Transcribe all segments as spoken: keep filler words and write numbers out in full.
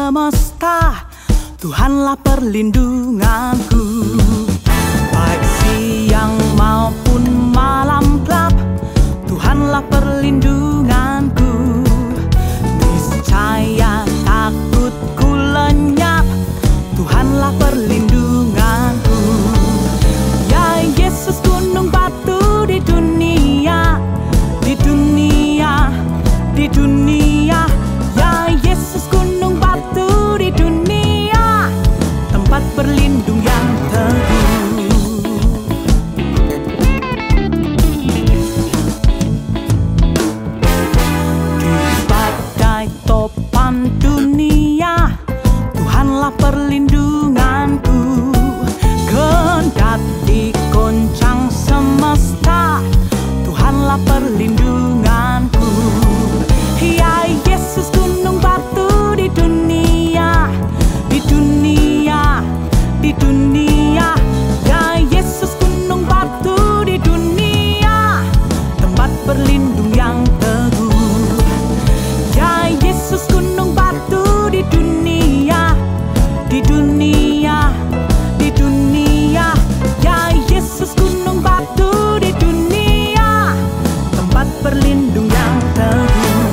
semesta, Tuhanlah perlindunganku. Baik siang maupun malam gelap, Tuhanlah perlindunganku. Niscaya takutku lenyap, Tuhanlah perlindunganku. Ya Yesus, gunung batu di dunia, di dunia, di dunia. Ya Yesus, gunung batu di dunia, tempat berlindung yang teguh. Di badai topan dunia, Tuhanlah perlindunganku. Kendati goncang semesta, Tuhanlah perlindunganku. Ya Yesus, gunung batu di dunia, di dunia, di dunia. Ya Yesus, gunung batu di dunia, tempat berlindung yang teguh. Ya Yesus, gunung batu di dunia, di dunia, di dunia. Ya Yesus, gunung batu di dunia, tempat berlindung yang teguh.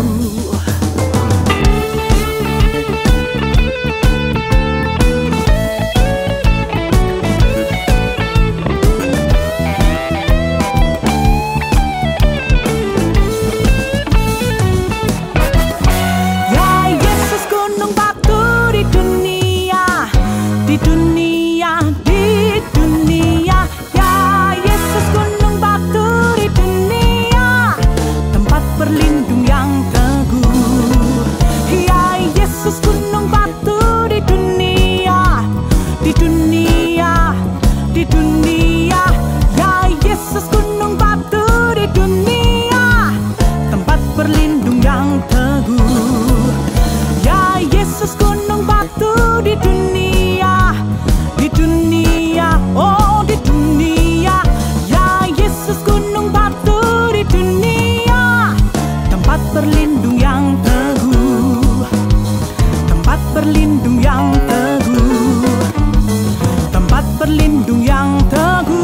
Berlindung yang teguh, tempat berlindung yang teguh, tempat berlindung yang teguh.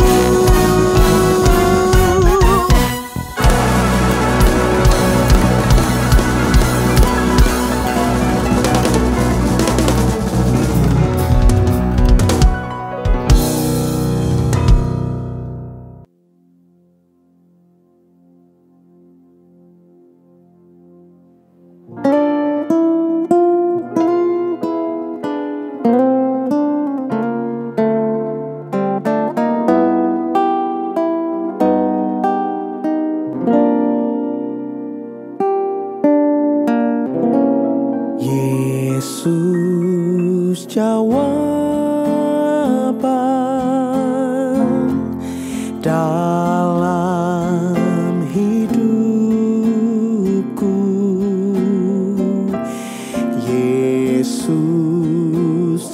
Yesus, jawaban dalam hidupku. Yesus,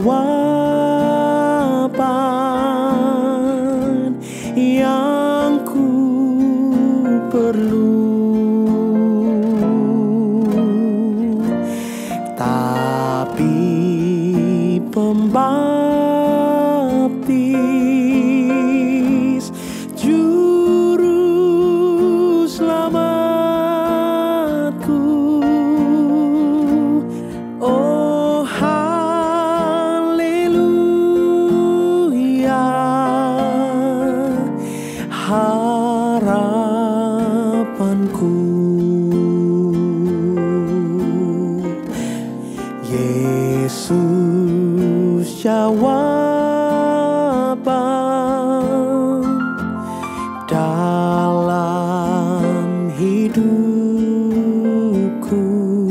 jawaban yang ku perlu. Tapi pembaptis, juru selamatku, oh haleluya, harapanku. Yesus, jawaban dalam hidupku.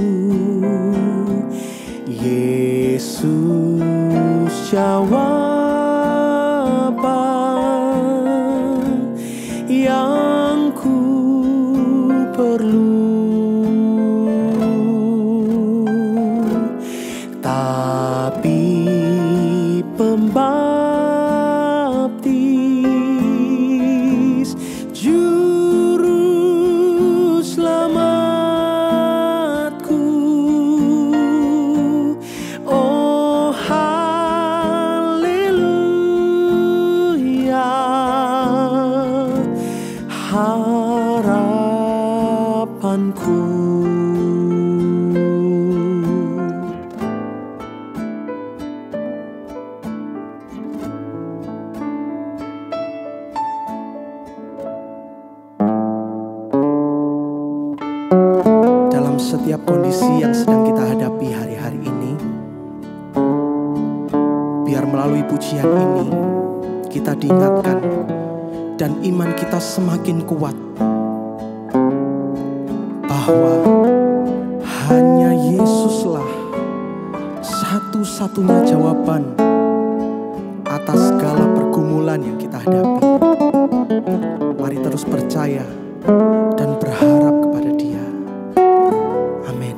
Yesus, jawaban yang ku perlu. Tapi pembaptis, juru selamatku, setiap kondisi yang sedang kita hadapi hari-hari ini. Biar melalui pujian ini kita diingatkan dan iman kita semakin kuat bahwa hanya Yesuslah satu-satunya jawaban atas segala pergumulan yang kita hadapi. Mari terus percaya dan berharap kepada Dia. Amin.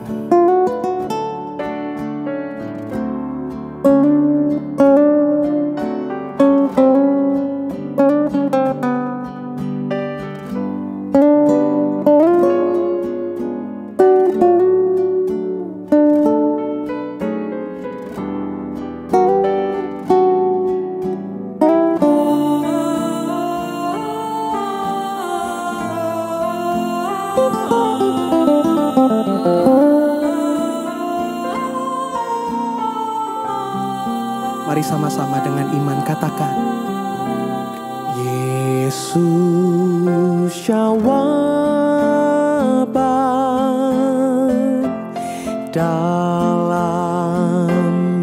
Mari sama-sama dengan iman katakan, Yesus jawaban dalam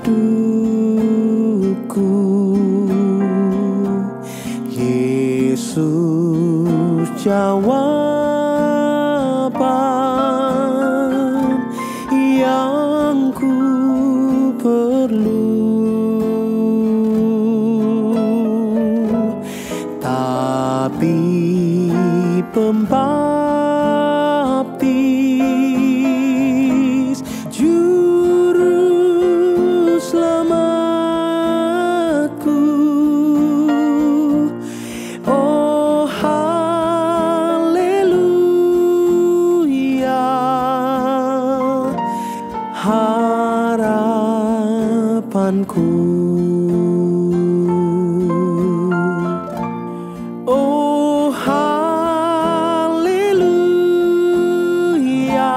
hidupku. Yesus jawaban yang ku perlu. Tapi pembaptis juru selamatku, oh haleluya, harapanku. Oh haleluya,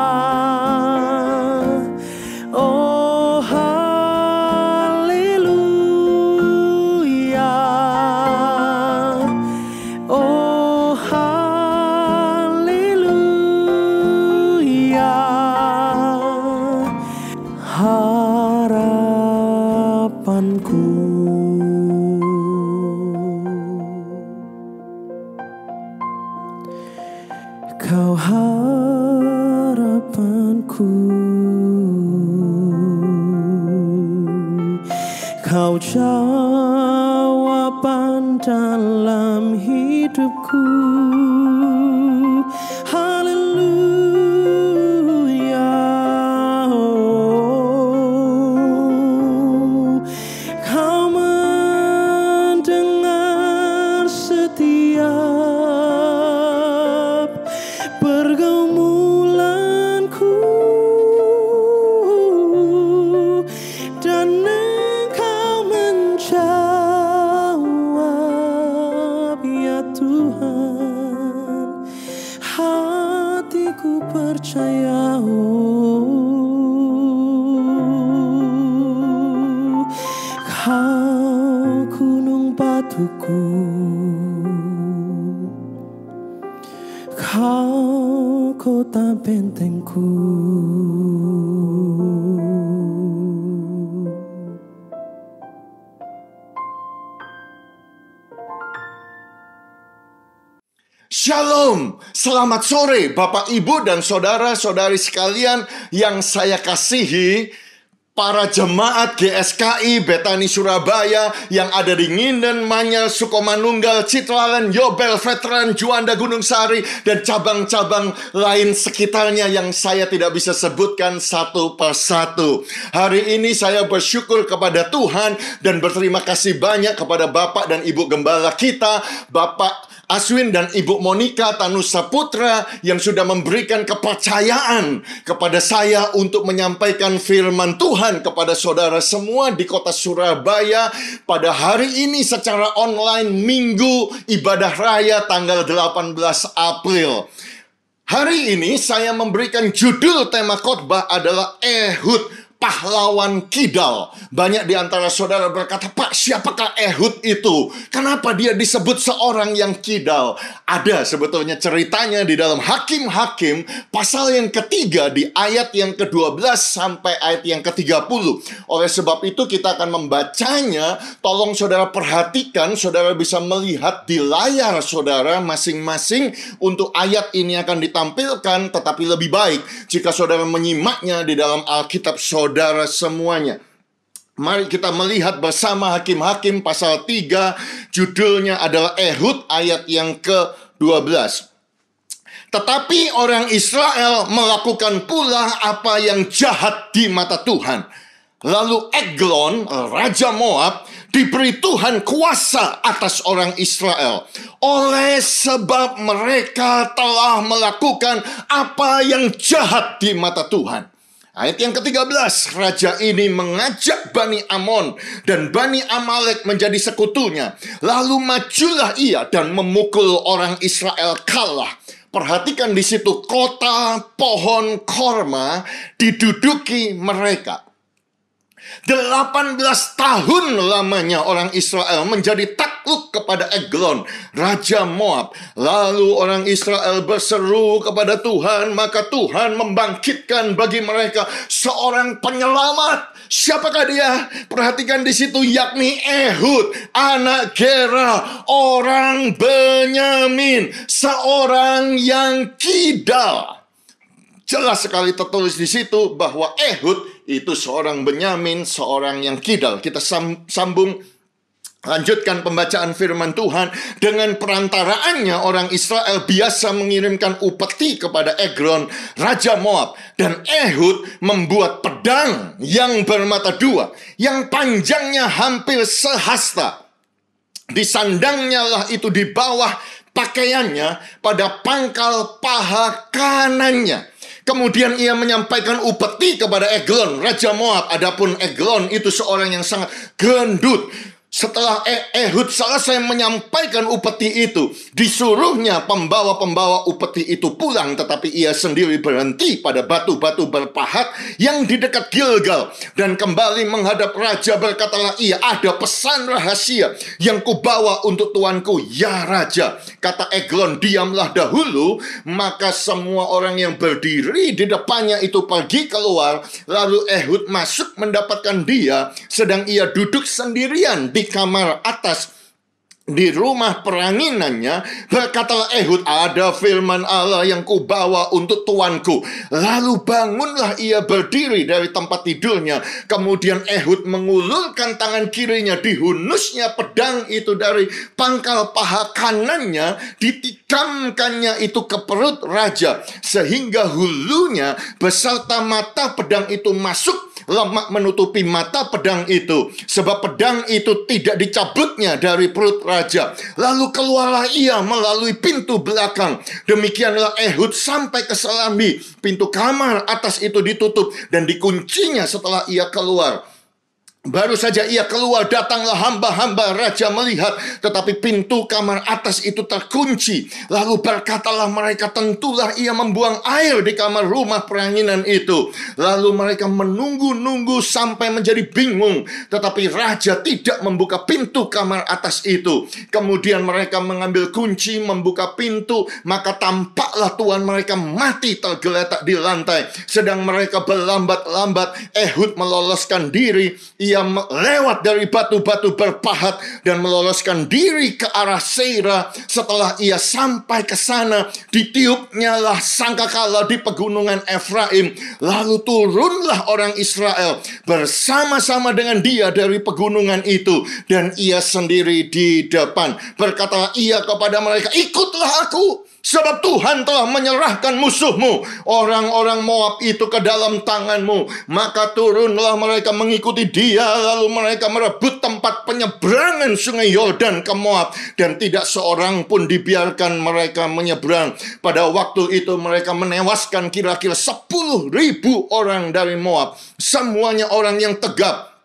oh haleluya, oh haleluya, harapanku. Kau harapanku, Kau jawaban dalam hidupku. Haleluya, oh, Kau mendengar setiap pergumulanku, dan Engkau menjawab, ya Tuhan. Hatiku percaya, oh, Kau gunung batuku, Kau kota bentengku. Shalom, selamat sore Bapak, Ibu, dan saudara-saudari sekalian yang saya kasihi. Para jemaat G S K I Betani Surabaya yang ada di Nginden, Manyar, Sukomanunggal, Citraland, Yobel, Veteran, Juanda, Gunung Sari, dan cabang-cabang lain sekitarnya yang saya tidak bisa sebutkan satu persatu. Hari ini saya bersyukur kepada Tuhan dan berterima kasih banyak kepada Bapak dan Ibu Gembala kita, Bapak Aswin dan Ibu Monica Tanusa Putra, yang sudah memberikan kepercayaan kepada saya untuk menyampaikan firman Tuhan kepada saudara semua di kota Surabaya pada hari ini secara online, Minggu Ibadah Raya tanggal delapan belas April. Hari ini saya memberikan judul tema khotbah adalah Ehud, pahlawan kidal. Banyak di antara saudara berkata, Pak, siapakah Ehud itu? Kenapa dia disebut seorang yang kidal? Ada sebetulnya ceritanya di dalam Hakim-Hakim pasal yang ketiga di ayat yang kedua belas sampai ayat yang ketiga puluh. Oleh sebab itu kita akan membacanya. Tolong saudara perhatikan, saudara bisa melihat di layar saudara masing-masing. Untuk ayat ini akan ditampilkan, tetapi lebih baik jika saudara menyimaknya di dalam Alkitab saudara semuanya. Mari kita melihat bersama Hakim-Hakim pasal tiga, judulnya adalah Ehud, ayat yang ke dua belas. Tetapi orang Israel melakukan pula apa yang jahat di mata Tuhan. Lalu Eglon, raja Moab, diberi Tuhan kuasa atas orang Israel. Oleh sebab mereka telah melakukan apa yang jahat di mata Tuhan. Ayat yang ketiga belas, raja ini mengajak Bani Amon dan Bani Amalek menjadi sekutunya. Lalu majulah ia dan memukul orang Israel kalah. Perhatikan di situ, kota pohon korma diduduki mereka. delapan belas tahun lamanya orang Israel menjadi takluk kepada Eglon, raja Moab. Lalu orang Israel berseru kepada Tuhan, maka Tuhan membangkitkan bagi mereka seorang penyelamat. Siapakah dia? Perhatikan di situ, yakni Ehud, anak Gera, orang Benyamin, seorang yang kidal. Jelas sekali tertulis di situ bahwa Ehud itu seorang Benyamin, seorang yang kidal. Kita sambung, lanjutkan pembacaan firman Tuhan. Dengan perantaraannya orang Israel biasa mengirimkan upeti kepada Eglon, raja Moab. Dan Ehud membuat pedang yang bermata dua, yang panjangnya hampir sehasta. Disandangnya lah itu di bawah pakaiannya pada pangkal paha kanannya. Kemudian ia menyampaikan upeti kepada Eglon, raja Moab. Adapun Eglon itu seorang yang sangat gendut. Setelah Ehud selesai menyampaikan upeti itu, disuruhnya pembawa-pembawa upeti itu pulang, tetapi ia sendiri berhenti pada batu-batu berpahat yang di dekat Gilgal. Dan kembali menghadap raja, berkatalah ia, ada pesan rahasia yang kubawa untuk tuanku, ya raja. Kata Eglon, diamlah dahulu. Maka semua orang yang berdiri di depannya itu pergi keluar. Lalu Ehud masuk mendapatkan dia, sedang ia duduk sendirian di kamar atas di rumah peranginannya. Berkatalah Ehud, ada firman Allah yang kubawa untuk tuanku. Lalu bangunlah ia berdiri dari tempat tidurnya. Kemudian Ehud mengulurkan tangan kirinya, dihunusnya pedang itu dari pangkal paha kanannya, ditikamkannya itu ke perut raja, sehingga hulunya beserta mata pedang itu masuk lemak menutupi mata pedang itu, sebab pedang itu tidak dicabutnya dari perut raja. Lalu keluarlah ia melalui pintu belakang. Demikianlah Ehud sampai ke selambi. Pintu kamar atas itu ditutup dan dikuncinya setelah ia keluar. Baru saja ia keluar, datanglah hamba-hamba raja melihat, tetapi pintu kamar atas itu terkunci. Lalu berkatalah mereka, tentulah ia membuang air di kamar rumah peranginan itu. Lalu mereka menunggu-nunggu sampai menjadi bingung, tetapi raja tidak membuka pintu kamar atas itu. Kemudian mereka mengambil kunci, membuka pintu, maka tampaklah tuan mereka mati tergeletak di lantai. Sedang mereka berlambat-lambat, Ehud meloloskan diri. Ia lewat dari batu-batu berpahat dan meloloskan diri ke arah Seira. Setelah ia sampai ke sana, ditiupnya lah sangkakala di pegunungan Efraim. Lalu turunlah orang Israel bersama-sama dengan dia dari pegunungan itu, dan ia sendiri di depan. Berkatalah ia kepada mereka, ikutlah aku, sebab Tuhan telah menyerahkan musuhmu, orang-orang Moab itu, ke dalam tanganmu. Maka turunlah mereka mengikuti dia. Lalu mereka merebut tempat penyeberangan sungai Yordan ke Moab, dan tidak seorang pun dibiarkan mereka menyeberang. Pada waktu itu mereka menewaskan kira-kira sepuluh ribu orang dari Moab. Semuanya orang yang tegap,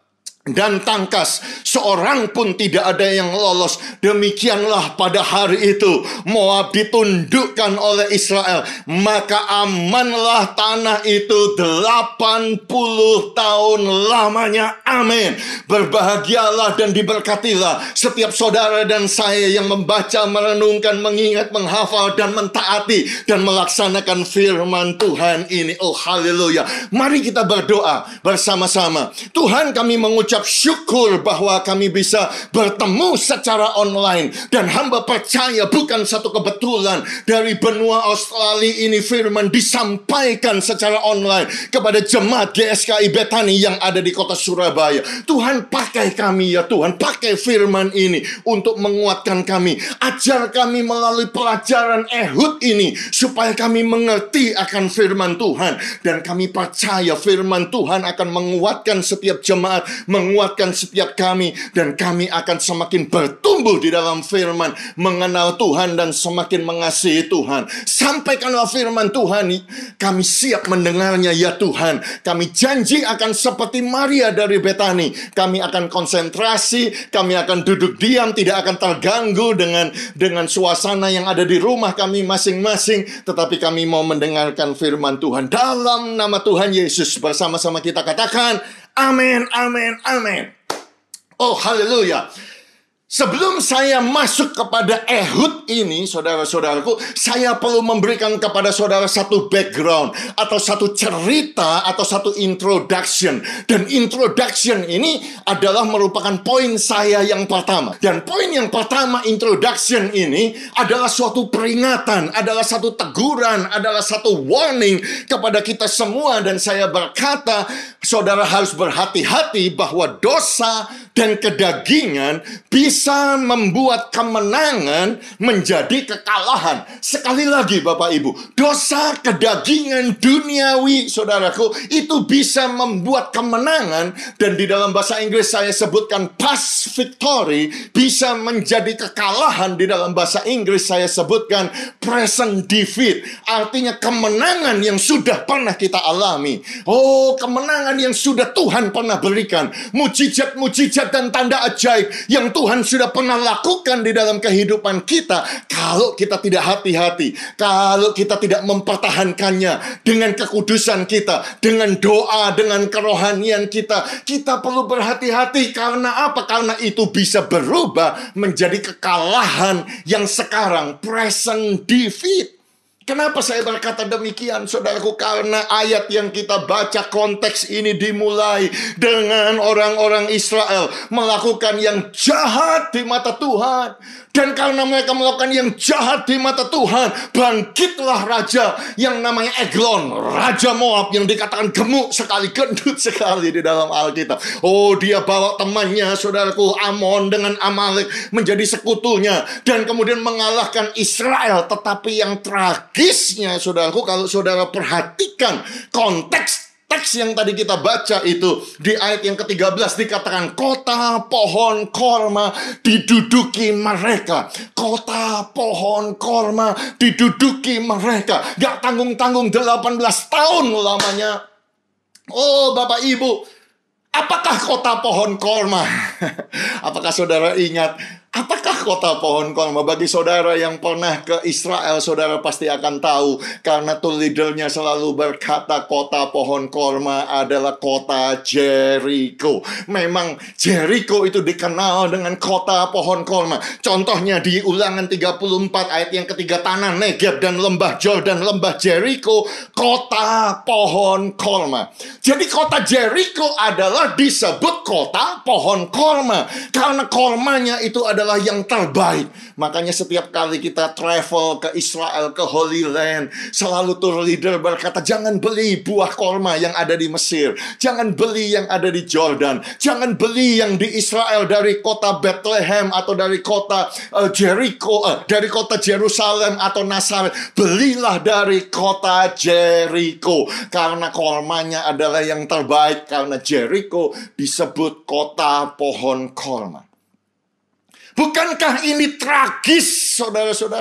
dan tangkas, seorang pun tidak ada yang lolos. Demikianlah pada hari itu Moab ditundukkan oleh Israel, maka amanlah tanah itu delapan puluh tahun lamanya. Amin. Berbahagialah dan diberkatilah setiap saudara dan saya yang membaca, merenungkan, mengingat, menghafal, dan mentaati dan melaksanakan firman Tuhan ini. Oh haleluya. Mari kita berdoa bersama-sama. Tuhan, kami mengucapkan ucap syukur bahwa kami bisa bertemu secara online. Dan hamba percaya bukan satu kebetulan dari benua Australia ini firman disampaikan secara online kepada jemaat G S K I Bethany yang ada di kota Surabaya. Tuhan, pakai kami ya Tuhan, pakai firman ini untuk menguatkan kami. Ajar kami melalui pelajaran Ehud ini supaya kami mengerti akan firman Tuhan. Dan kami percaya firman Tuhan akan menguatkan setiap jemaat, menguatkan setiap kami, dan kami akan semakin bertumbuh di dalam firman, mengenal Tuhan dan semakin mengasihi Tuhan. Sampaikanlah firman Tuhan, kami siap mendengarnya ya Tuhan. Kami janji akan seperti Maria dari Betani, kami akan konsentrasi, kami akan duduk diam, tidak akan terganggu dengan dengan suasana yang ada di rumah kami masing-masing, tetapi kami mau mendengarkan firman Tuhan. Dalam nama Tuhan Yesus, bersama-sama kita katakan amin, amin, amin. Oh, haleluya. Sebelum saya masuk kepada Ehud ini, saudara-saudaraku, saya perlu memberikan kepada saudara satu background, atau satu cerita, atau satu introduction. Dan introduction ini adalah merupakan poin saya yang pertama. Dan poin yang pertama, introduction ini, adalah suatu peringatan, adalah satu teguran, adalah satu warning kepada kita semua. Dan saya berkata, saudara harus berhati-hati bahwa dosa dan kedagingan bisa membuat kemenangan menjadi kekalahan. Sekali lagi Bapak Ibu, dosa, kedagingan, duniawi, saudaraku, itu bisa membuat kemenangan. Dan di dalam bahasa Inggris saya sebutkan past victory, bisa menjadi kekalahan. Di dalam bahasa Inggris saya sebutkan present defeat, artinya kemenangan yang sudah pernah kita alami. Oh, kemenangan yang sudah Tuhan pernah berikan, mujizat-mujizat dan tanda ajaib yang Tuhan sudah pernah lakukan di dalam kehidupan kita. Kalau kita tidak hati-hati, kalau kita tidak mempertahankannya dengan kekudusan kita, dengan doa, dengan kerohanian kita, kita perlu berhati-hati. Karena apa? Karena itu bisa berubah menjadi kekalahan yang sekarang present defeat. Kenapa saya berkata demikian, saudaraku? Karena ayat yang kita baca, konteks ini dimulai dengan orang-orang Israel melakukan yang jahat di mata Tuhan. Dan karena mereka melakukan yang jahat di mata Tuhan, bangkitlah raja yang namanya Eglon, raja Moab, yang dikatakan gemuk sekali, gendut sekali di dalam Alkitab. Oh, dia bawa temannya, saudaraku, Amon dengan Amalek menjadi sekutunya, dan kemudian mengalahkan Israel. Tetapi yang tragisnya, saudaraku, kalau saudara perhatikan konteks teks yang tadi kita baca itu, di ayat yang ketiga belas dikatakan kota pohon korma diduduki mereka. Kota pohon korma diduduki mereka. Gak tanggung-tanggung delapan belas tahun lamanya. Oh Bapak Ibu, apakah kota pohon korma? Apakah saudara ingat? Apakah kota pohon korma? Bagi saudara yang pernah ke Israel, saudara pasti akan tahu. Karena tuh leadernya selalu berkata kota pohon korma adalah kota Jericho. Memang Jericho itu dikenal dengan kota pohon korma. Contohnya di Ulangan tiga puluh empat ayat yang ketiga, tanah Negeb dan lembah Jordan, lembah Jericho, kota pohon korma. Jadi kota Jericho adalah disebut kota pohon korma karena kormanya itu adalah adalah yang terbaik. Makanya setiap kali kita travel ke Israel, ke Holy Land, selalu tour leader berkata, jangan beli buah korma yang ada di Mesir, jangan beli yang ada di Jordan, jangan beli yang di Israel dari kota Bethlehem atau dari kota uh, Jericho, uh, dari kota Jerusalem atau Nazaret. Belilah dari kota Jericho karena kormanya adalah yang terbaik, karena Jericho disebut kota pohon korma. Bukankah ini tragis, saudara-saudara?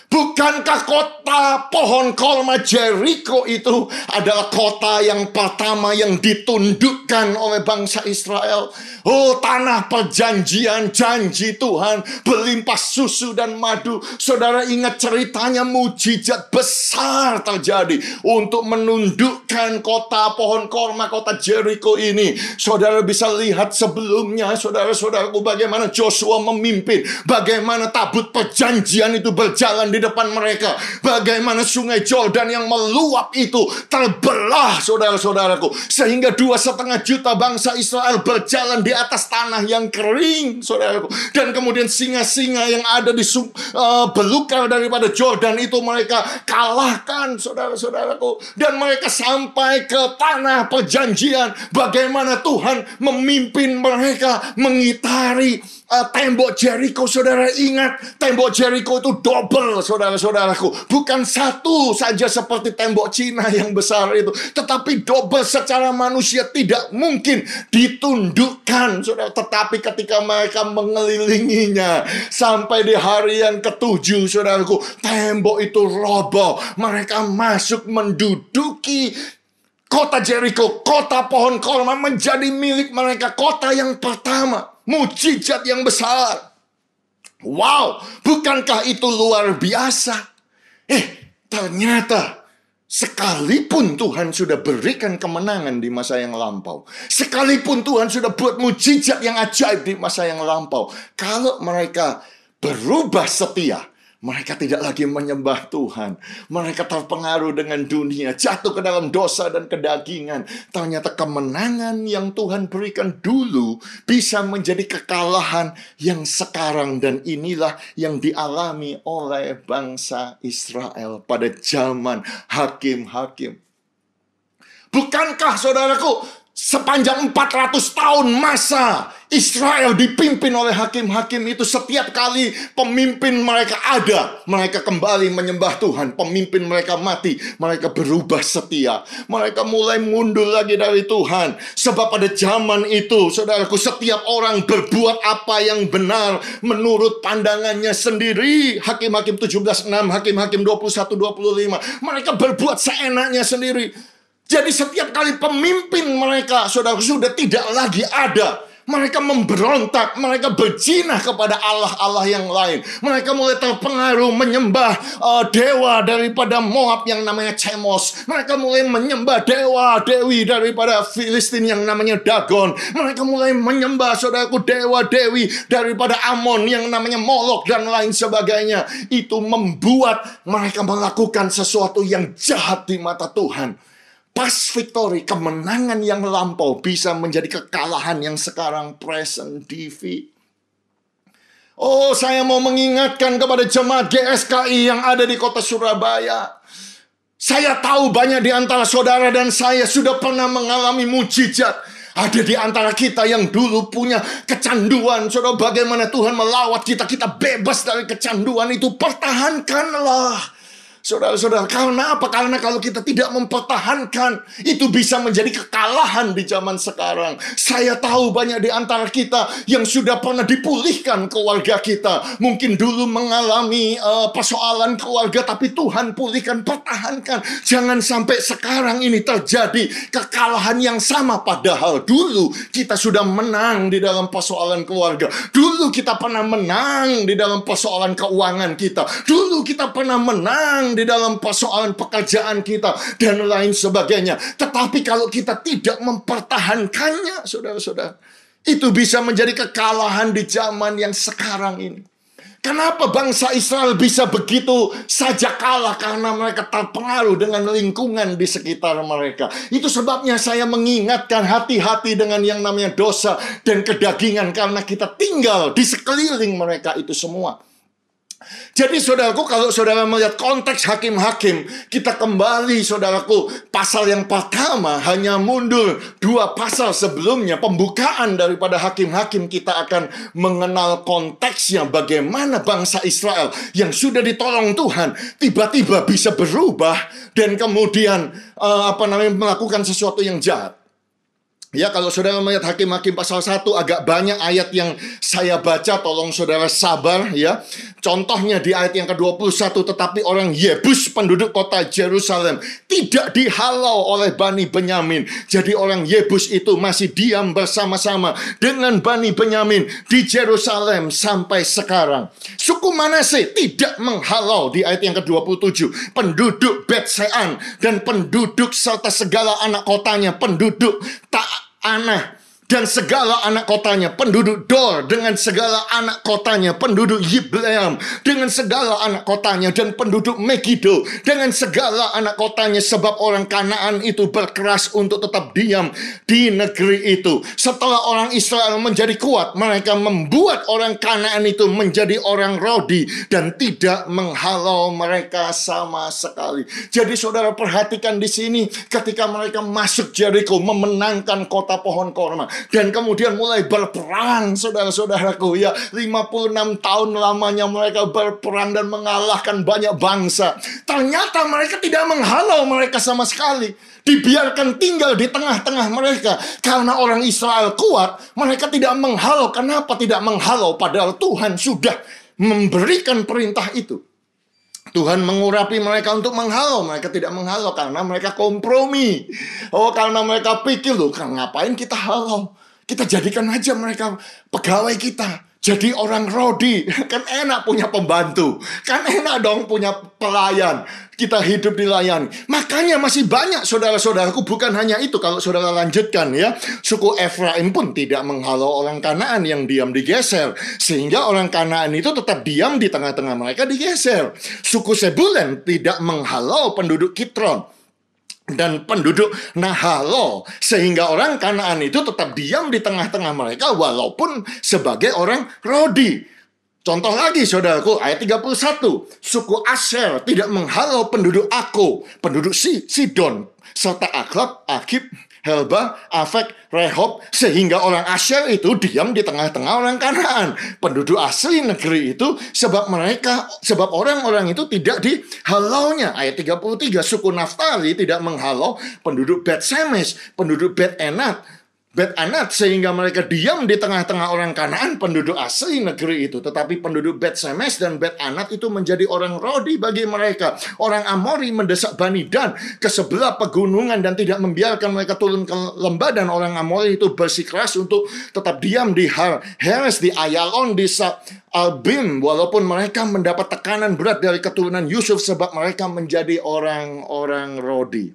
Bukankah kota pohon korma Jericho itu adalah kota yang pertama yang ditundukkan oleh bangsa Israel? Oh, tanah perjanjian, janji Tuhan, berlimpah susu dan madu. Saudara ingat ceritanya, mujizat besar terjadi untuk menundukkan kota pohon korma, kota Jericho ini. Saudara bisa lihat sebelumnya, saudara-saudaraku, bagaimana Joshua memimpin, bagaimana tabut perjanjian itu berjalan di depan mereka, bagaimana sungai Jordan yang meluap itu terbelah, saudara-saudaraku, sehingga dua setengah juta bangsa Israel berjalan di atas tanah yang kering, saudaraku. Dan kemudian singa-singa yang ada di uh, belukar daripada Jordan itu mereka kalahkan, saudara-saudaraku. Dan mereka sampai ke tanah perjanjian. Bagaimana Tuhan memimpin mereka mengitari uh, tembok Jericho. Saudara ingat, tembok Jericho itu double, saudara-saudaraku. Bukan satu saja seperti tembok Cina yang besar itu, tetapi double secara manusia tidak mungkin ditundukkan, saudara. Tetapi ketika mereka mengelilinginya sampai di hari yang ketujuh, saudaraku, tembok itu roboh. Mereka masuk menduduki kota Jericho, kota pohon korma, menjadi milik mereka. Kota yang pertama, mujizat yang besar. Wow, bukankah itu luar biasa? Eh, ternyata sekalipun Tuhan sudah berikan kemenangan di masa yang lampau, sekalipun Tuhan sudah buat mujizat yang ajaib di masa yang lampau, kalau mereka berubah setia, mereka tidak lagi menyembah Tuhan, mereka terpengaruh dengan dunia, jatuh ke dalam dosa dan kedagingan, ternyata kemenangan yang Tuhan berikan dulu bisa menjadi kekalahan yang sekarang. Dan inilah yang dialami oleh bangsa Israel pada zaman hakim-hakim. Bukankah, saudaraku, sepanjang empat ratus tahun masa Israel dipimpin oleh hakim-hakim itu, setiap kali pemimpin mereka ada, mereka kembali menyembah Tuhan. Pemimpin mereka mati, mereka berubah setia, mereka mulai mundur lagi dari Tuhan. Sebab pada zaman itu, saudaraku, setiap orang berbuat apa yang benar menurut pandangannya sendiri. Hakim-hakim tujuh belas enam, Hakim-hakim dua puluh satu dua puluh lima, mereka berbuat seenaknya sendiri. Jadi setiap kali pemimpin mereka, saudara, sudah tidak lagi ada, mereka memberontak, mereka berzinah kepada Allah-Allah yang lain. Mereka mulai terpengaruh menyembah uh, dewa daripada Moab yang namanya Chemos. Mereka mulai menyembah dewa-dewi daripada Filistin yang namanya Dagon. Mereka mulai menyembah, saudaraku, dewa-dewi daripada Amon yang namanya Molok dan lain sebagainya. Itu membuat mereka melakukan sesuatu yang jahat di mata Tuhan. Pas victory, kemenangan yang lampau bisa menjadi kekalahan yang sekarang present D V. Oh, saya mau mengingatkan kepada jemaat G S K I yang ada di kota Surabaya. Saya tahu banyak di antara saudara dan saya sudah pernah mengalami mujizat. Ada di antara kita yang dulu punya kecanduan. Saudara, bagaimana Tuhan melawat kita, kita bebas dari kecanduan itu. Pertahankanlah. Saudara-saudara, karena apa? Karena kalau kita tidak mempertahankan, itu bisa menjadi kekalahan di zaman sekarang. Saya tahu banyak di antara kita yang sudah pernah dipulihkan keluarga kita. Mungkin dulu mengalami uh, persoalan keluarga, tapi Tuhan pulihkan. Pertahankan. Jangan sampai sekarang ini terjadi kekalahan yang sama. Padahal dulu kita sudah menang di dalam persoalan keluarga. Dulu kita pernah menang di dalam persoalan keuangan kita. Dulu kita pernah menang di dalam persoalan pekerjaan kita dan lain sebagainya. Tetapi kalau kita tidak mempertahankannya, saudara-saudara, itu bisa menjadi kekalahan di zaman yang sekarang ini. Kenapa bangsa Israel bisa begitu saja kalah? Karena mereka terpengaruh dengan lingkungan di sekitar mereka. Itu sebabnya saya mengingatkan, hati-hati dengan yang namanya dosa dan kedagingan, karena kita tinggal di sekeliling mereka itu semua. Jadi saudaraku, kalau saudara melihat konteks hakim-hakim, kita kembali, saudaraku, pasal yang pertama, hanya mundur dua pasal sebelumnya, pembukaan daripada hakim-hakim, kita akan mengenal konteksnya, bagaimana bangsa Israel yang sudah ditolong Tuhan tiba-tiba bisa berubah dan kemudian uh, apa namanya melakukan sesuatu yang jahat. Ya, kalau saudara melihat Hakim-Hakim pasal satu, agak banyak ayat yang saya baca, tolong saudara sabar ya. Contohnya di ayat yang ke dua puluh satu, tetapi orang Yebus penduduk kota Yerusalem tidak dihalau oleh Bani Benyamin. Jadi orang Yebus itu masih diam bersama-sama dengan Bani Benyamin di Yerusalem sampai sekarang. Suku Manase tidak menghalau di ayat yang ke dua puluh tujuh. Penduduk Bet-Sean dan penduduk serta segala anak kotanya, penduduk Ta'anah dan segala anak kotanya, penduduk Dor dengan segala anak kotanya, penduduk Yibleam dengan segala anak kotanya, dan penduduk Megiddo dengan segala anak kotanya, sebab orang Kanaan itu berkeras untuk tetap diam di negeri itu. Setelah orang Israel menjadi kuat, mereka membuat orang Kanaan itu menjadi orang Rodi dan tidak menghalau mereka sama sekali. Jadi saudara perhatikan di sini, ketika mereka masuk Jericho, memenangkan kota pohon korma, dan kemudian mulai berperang, saudara-saudaraku ya, lima puluh enam tahun lamanya mereka berperang dan mengalahkan banyak bangsa. Ternyata mereka tidak menghalau mereka sama sekali. Dibiarkan tinggal di tengah-tengah mereka. Karena orang Israel kuat, mereka tidak menghalau. Kenapa tidak menghalau? Padahal Tuhan sudah memberikan perintah itu. Tuhan mengurapi mereka untuk menghalau. Mereka tidak menghalau karena mereka kompromi. Oh, karena mereka pikir, loh, ngapain kita halau? Kita jadikan aja mereka pegawai kita. Jadi orang Rodi. Kan enak punya pembantu. Kan enak dong punya pelayan. Kita hidup dilayani. Makanya masih banyak saudara-saudaraku. Bukan hanya itu. Kalau saudara lanjutkan ya. Suku Efraim pun tidak menghalau orang Kanaan yang diam digeser. Sehingga orang Kanaan itu tetap diam di tengah-tengah mereka digeser. Suku Sebulen tidak menghalau penduduk Kitron dan penduduk Nahalo, sehingga orang Kanaan itu tetap diam di tengah-tengah mereka walaupun sebagai orang Rodi. Contoh lagi saudaraku, ayat tiga puluh satu, suku Asher tidak menghalau penduduk Ako, penduduk Sidon, serta Aklab, Akib, Helba, Afek, Rehob, sehingga orang Asher itu diam di tengah-tengah orang Kanaan, penduduk asli negeri itu, sebab mereka, sebab orang-orang itu tidak dihalaunya. Ayat tiga puluh tiga, suku Naftali tidak menghalau penduduk Bet-Semes, penduduk Bet-Enat, Bet-Anat, sehingga mereka diam di tengah-tengah orang Kanaan, penduduk asli negeri itu. Tetapi penduduk Bet-Semes dan Bet-Anat itu menjadi orang Rodi bagi mereka. Orang Amori mendesak Bani Dan ke sebelah pegunungan dan tidak membiarkan mereka turun ke lembah, dan orang Amori itu bersikeras untuk tetap diam di Har Heres, di Ayalon, di Albim, walaupun mereka mendapat tekanan berat dari keturunan Yusuf sebab mereka menjadi orang-orang Rodi.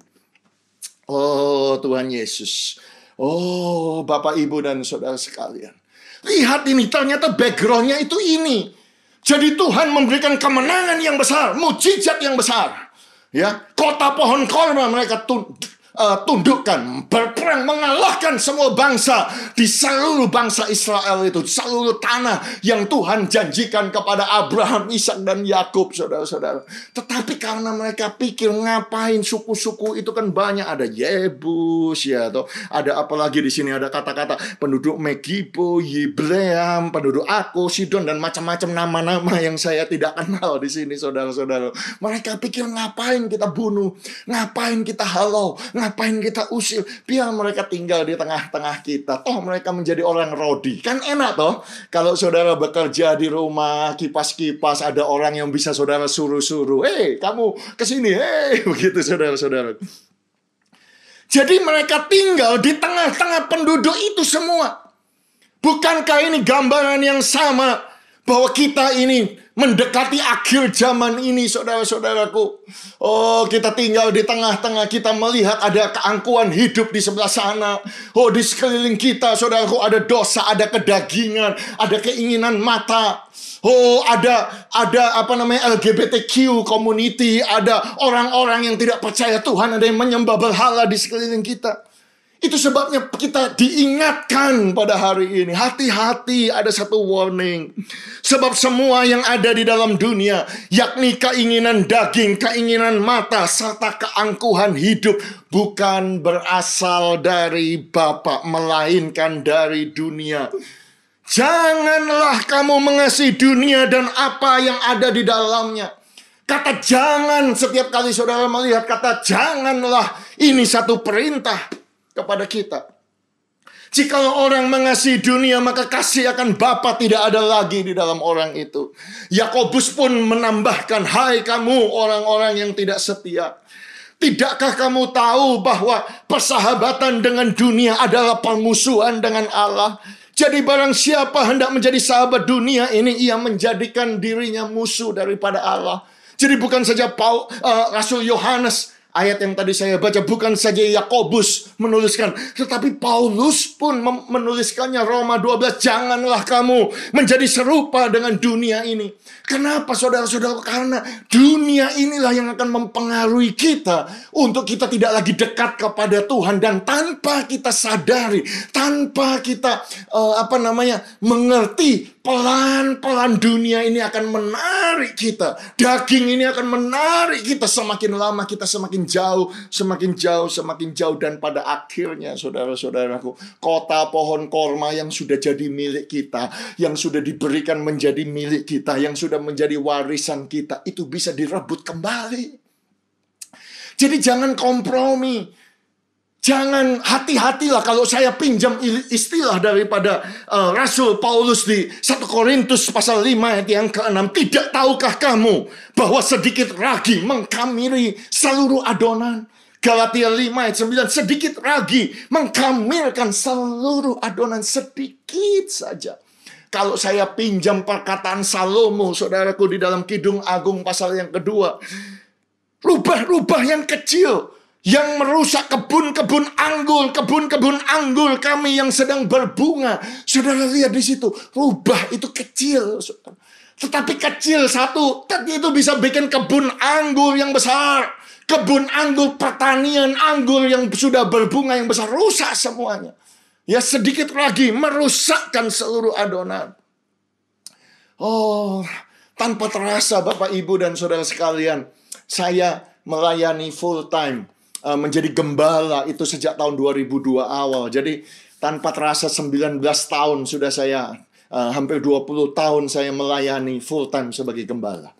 Oh Tuhan Yesus. Oh, Bapak, Ibu, dan saudara sekalian. Lihat ini, ternyata backgroundnya itu ini. Jadi Tuhan memberikan kemenangan yang besar, mujizat yang besar. Ya, kota pohon korma mereka tund uh, tundukkan, berperang, mengalahkan semua bangsa di seluruh bangsa Israel itu, seluruh tanah yang Tuhan janjikan kepada Abraham, Ishak, dan Yakub, saudara-saudara. Tetapi karena mereka pikir, ngapain suku-suku itu kan banyak, ada Yebus ya, atau ada apalagi di sini ada kata-kata penduduk Megiddo, Yibleam, penduduk Ako, Sidon, dan macam-macam nama-nama yang saya tidak kenal di sini, saudara-saudara. Mereka pikir, ngapain kita bunuh, ngapain kita halau, ngapain kita usir, biar mereka tinggal di tengah-tengah kita. Toh mereka menjadi orang Rodi. Kan enak toh kalau saudara bekerja di rumah, kipas-kipas, ada orang yang bisa saudara suruh-suruh, hei kamu kesini, hei, begitu saudara-saudara. Jadi mereka tinggal di tengah-tengah penduduk itu semua. Bukankah ini gambaran yang sama bahwa kita ini mendekati akhir zaman ini, saudara-saudaraku? Oh, kita tinggal di tengah-tengah, kita melihat ada keangkuhan hidup di sebelah sana. Oh, di sekeliling kita, saudaraku, ada dosa, ada kedagingan, ada keinginan mata. Oh, ada ada apa namanya L G B T Q community, ada orang-orang yang tidak percaya Tuhan, ada yang menyembah berhala di sekeliling kita. Itu sebabnya kita diingatkan pada hari ini, hati-hati, ada satu warning. Sebab semua yang ada di dalam dunia, yakni keinginan daging, keinginan mata, serta keangkuhan hidup, bukan berasal dari Bapa, melainkan dari dunia. Janganlah kamu mengasihi dunia dan apa yang ada di dalamnya. Kata jangan, setiap kali saudara melihat kata janganlah, ini satu perintah kepada kita. Jikalau orang mengasihi dunia, maka kasih akan Bapa tidak ada lagi di dalam orang itu. Yakobus pun menambahkan, hai kamu orang-orang yang tidak setia. Tidakkah kamu tahu bahwa persahabatan dengan dunia adalah permusuhan dengan Allah? Jadi barang siapa hendak menjadi sahabat dunia ini, ia menjadikan dirinya musuh daripada Allah. Jadi bukan saja Paul, uh, Rasul Yohanes, ayat yang tadi saya baca, bukan saja Yakobus menuliskan, tetapi Paulus pun menuliskannya, Roma dua belas, janganlah kamu menjadi serupa dengan dunia ini. Kenapa saudara-saudara? Karena dunia inilah yang akan mempengaruhi kita untuk kita tidak lagi dekat kepada Tuhan, dan tanpa kita sadari, tanpa kita uh, apa namanya mengerti, pelan-pelan dunia ini akan menarik kita. Daging ini akan menarik kita. Semakin lama kita semakin jauh, semakin jauh, semakin jauh. Dan pada akhirnya saudara-saudaraku, kota pohon korma yang sudah jadi milik kita, yang sudah diberikan menjadi milik kita, yang sudah menjadi warisan kita, itu bisa direbut kembali. Jadi jangan kompromi. Jangan, hati-hatilah kalau saya pinjam istilah daripada uh, Rasul Paulus di satu Korintus pasal lima ayat yang keenam. Tidak tahukah kamu bahwa sedikit ragi mengkamiri seluruh adonan? Galatia lima ayat sembilan. Sedikit ragi mengkamirkan seluruh adonan, sedikit saja. Kalau saya pinjam perkataan Salomo, saudaraku, di dalam Kidung Agung pasal yang kedua. Rubah-rubah yang kecil yang merusak kebun-kebun anggur, kebun-kebun anggur kami yang sedang berbunga. Saudara lihat di situ, rubah itu kecil, saudara. Tetapi kecil satu, tapi itu bisa bikin kebun anggur yang besar. Kebun anggur, pertanian anggur yang sudah berbunga yang besar, rusak semuanya. Ya, sedikit lagi merusakkan seluruh adonan. Oh, tanpa terasa Bapak, Ibu, dan saudara sekalian, saya melayani full time. Menjadi gembala itu sejak tahun dua ribu dua awal. Jadi tanpa terasa sembilan belas tahun sudah saya, uh, hampir dua puluh tahun saya melayani full time sebagai gembala.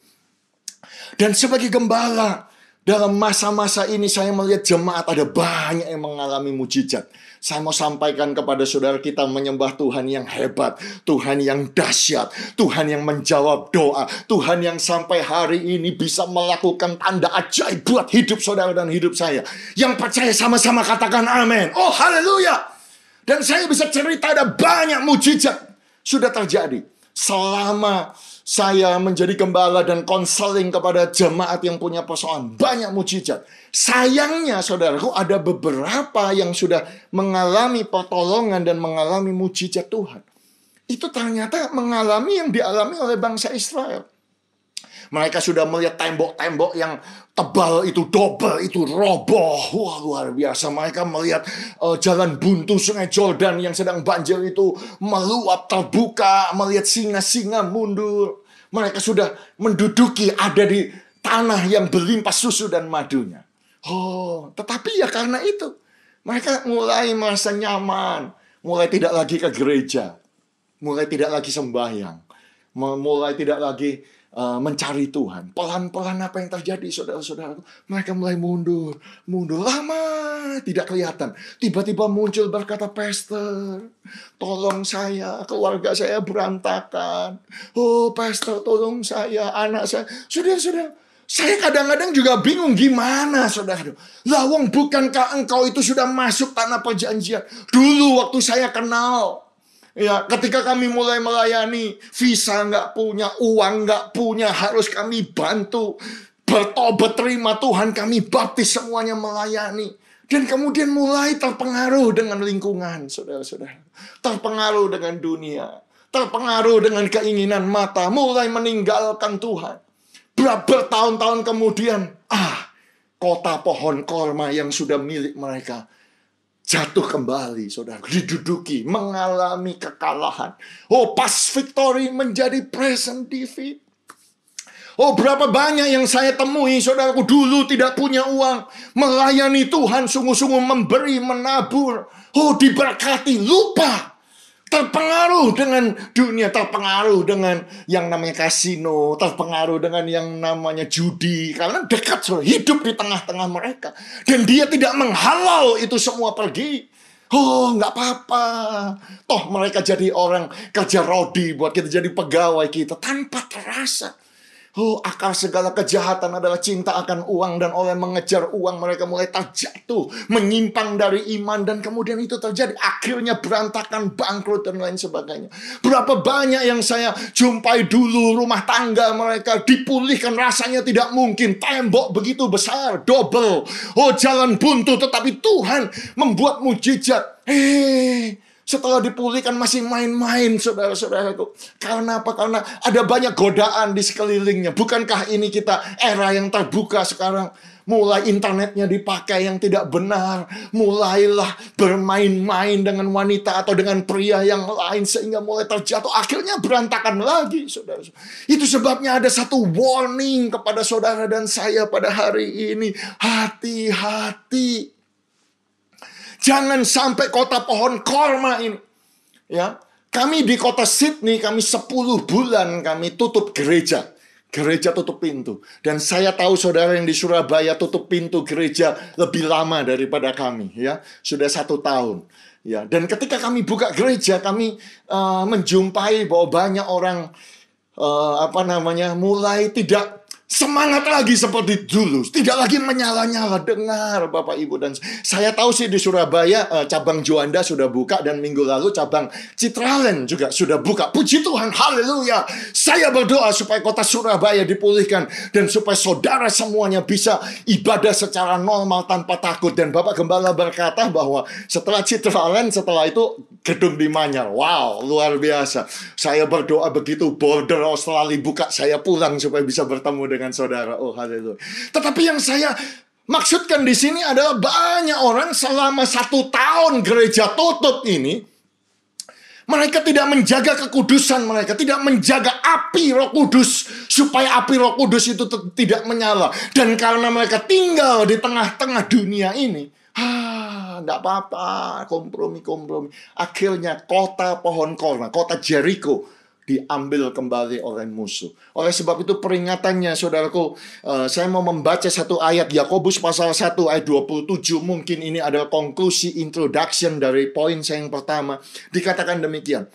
Dan sebagai gembala, dalam masa-masa ini saya melihat jemaat ada banyak yang mengalami mujizat. Saya mau sampaikan kepada saudara, kita menyembah Tuhan yang hebat, Tuhan yang dahsyat, Tuhan yang menjawab doa, Tuhan yang sampai hari ini bisa melakukan tanda ajaib buat hidup saudara dan hidup saya. Yang percaya sama-sama katakan amin. Oh, haleluya. Dan saya bisa cerita ada banyak mujizat sudah terjadi selama saya menjadi gembala dan konseling kepada jemaat yang punya persoalan. Banyak mujizat. Sayangnya saudaraku, ada beberapa yang sudah mengalami pertolongan dan mengalami mujizat Tuhan. Itu ternyata mengalami yang dialami oleh bangsa Israel. Mereka sudah melihat tembok-tembok yang tebal itu double, itu roboh. Wah, luar biasa. Mereka melihat uh, jalan buntu sungai Jordan yang sedang banjir itu meluap, terbuka. Melihat singa-singa mundur. Mereka sudah menduduki, ada di tanah yang berlimpah susu dan madunya. Oh, tetapi ya karena itu, mereka mulai merasa nyaman. Mulai tidak lagi ke gereja. Mulai tidak lagi sembahyang. Mulai tidak lagi Uh, mencari Tuhan. Pelan-pelan apa yang terjadi, saudara-saudara? Mereka mulai mundur, mundur lama, tidak kelihatan. Tiba-tiba muncul berkata, pastor, tolong saya, keluarga saya berantakan. Oh, pastor, tolong saya, anak saya. Saudara-saudara, saya kadang-kadang juga bingung gimana, saudara. Lawang, bukankah engkau itu sudah masuk tanah perjanjian? Dulu waktu saya kenal, ya, ketika kami mulai melayani, visa nggak punya, uang nggak punya, harus kami bantu. Bertobat, terima Tuhan, kami baptis, semuanya melayani. Dan kemudian mulai terpengaruh dengan lingkungan, saudara-saudara. Terpengaruh dengan dunia. Terpengaruh dengan keinginan mata. Mulai meninggalkan Tuhan. Berapa tahun-tahun kemudian, ah, kota pohon korma yang sudah milik mereka jatuh kembali, saudara, diduduki, mengalami kekalahan. Oh, pas victory menjadi present defeat. Oh, berapa banyak yang saya temui, saudaraku, dulu tidak punya uang, melayani Tuhan, sungguh-sungguh memberi, menabur. Oh, diberkati, lupa. Terpengaruh dengan dunia, terpengaruh dengan yang namanya kasino, terpengaruh dengan yang namanya judi. Karena dekat, saudara, hidup di tengah-tengah mereka. Dan dia tidak menghalau itu semua pergi. Oh, nggak apa-apa. Toh mereka jadi orang kerja rodi buat kita, jadi pegawai kita tanpa terasa. Oh, akar segala kejahatan adalah cinta akan uang, dan oleh mengejar uang mereka mulai terjatuh, menyimpang dari iman, dan kemudian itu terjadi. Akhirnya berantakan, bangkrut, dan lain sebagainya. Berapa banyak yang saya jumpai dulu rumah tangga mereka dipulihkan, rasanya tidak mungkin. Tembok begitu besar, double. Oh, jalan buntu, tetapi Tuhan membuat mujizat. Eh, setelah dipulihkan masih main-main, saudara-saudaraku. Karena apa? Karena ada banyak godaan di sekelilingnya. Bukankah ini kita era yang terbuka sekarang? Mulai internetnya dipakai yang tidak benar. Mulailah bermain-main dengan wanita atau dengan pria yang lain, sehingga mulai terjatuh. Akhirnya berantakan lagi, saudara. Itu sebabnya ada satu warning kepada saudara dan saya pada hari ini. Hati-hati. Jangan sampai kota pohon korma ini. Ya, kami di kota Sydney, kami sepuluh bulan kami tutup gereja. Gereja tutup pintu. Dan saya tahu saudara yang di Surabaya tutup pintu gereja lebih lama daripada kami. Ya, sudah satu tahun. Ya, dan ketika kami buka gereja, kami uh, menjumpai bahwa banyak orang uh, apa namanya mulai tidak semangat lagi seperti dulu. Tidak lagi menyala-nyala. Dengar Bapak Ibu dan saya tahu sih di Surabaya uh, cabang Juanda sudah buka, dan minggu lalu cabang Citraland juga sudah buka. Puji Tuhan, haleluya. Saya berdoa supaya kota Surabaya dipulihkan, dan supaya saudara semuanya bisa ibadah secara normal tanpa takut. Dan Bapak Gembala berkata bahwa setelah Citraland, setelah itu gedung di Manyar. Wow, luar biasa. Saya berdoa begitu border Australia buka, saya pulang supaya bisa bertemu dengan saudara. Oh, haleluya. Tetapi yang saya maksudkan di sini adalah banyak orang selama satu tahun gereja tutup ini, mereka tidak menjaga kekudusan mereka, tidak menjaga api Roh Kudus, supaya api Roh Kudus itu tidak menyala. Dan karena mereka tinggal di tengah-tengah dunia ini, ah, nggak apa-apa, kompromi-kompromi. Akhirnya kota pohon korma, kota Jericho, diambil kembali oleh musuh. Oleh sebab itu peringatannya, saudaraku, uh, saya mau membaca satu ayat Yakobus pasal satu ayat dua puluh tujuh. Mungkin ini adalah konklusi introduction dari poin saya yang pertama. Dikatakan demikian.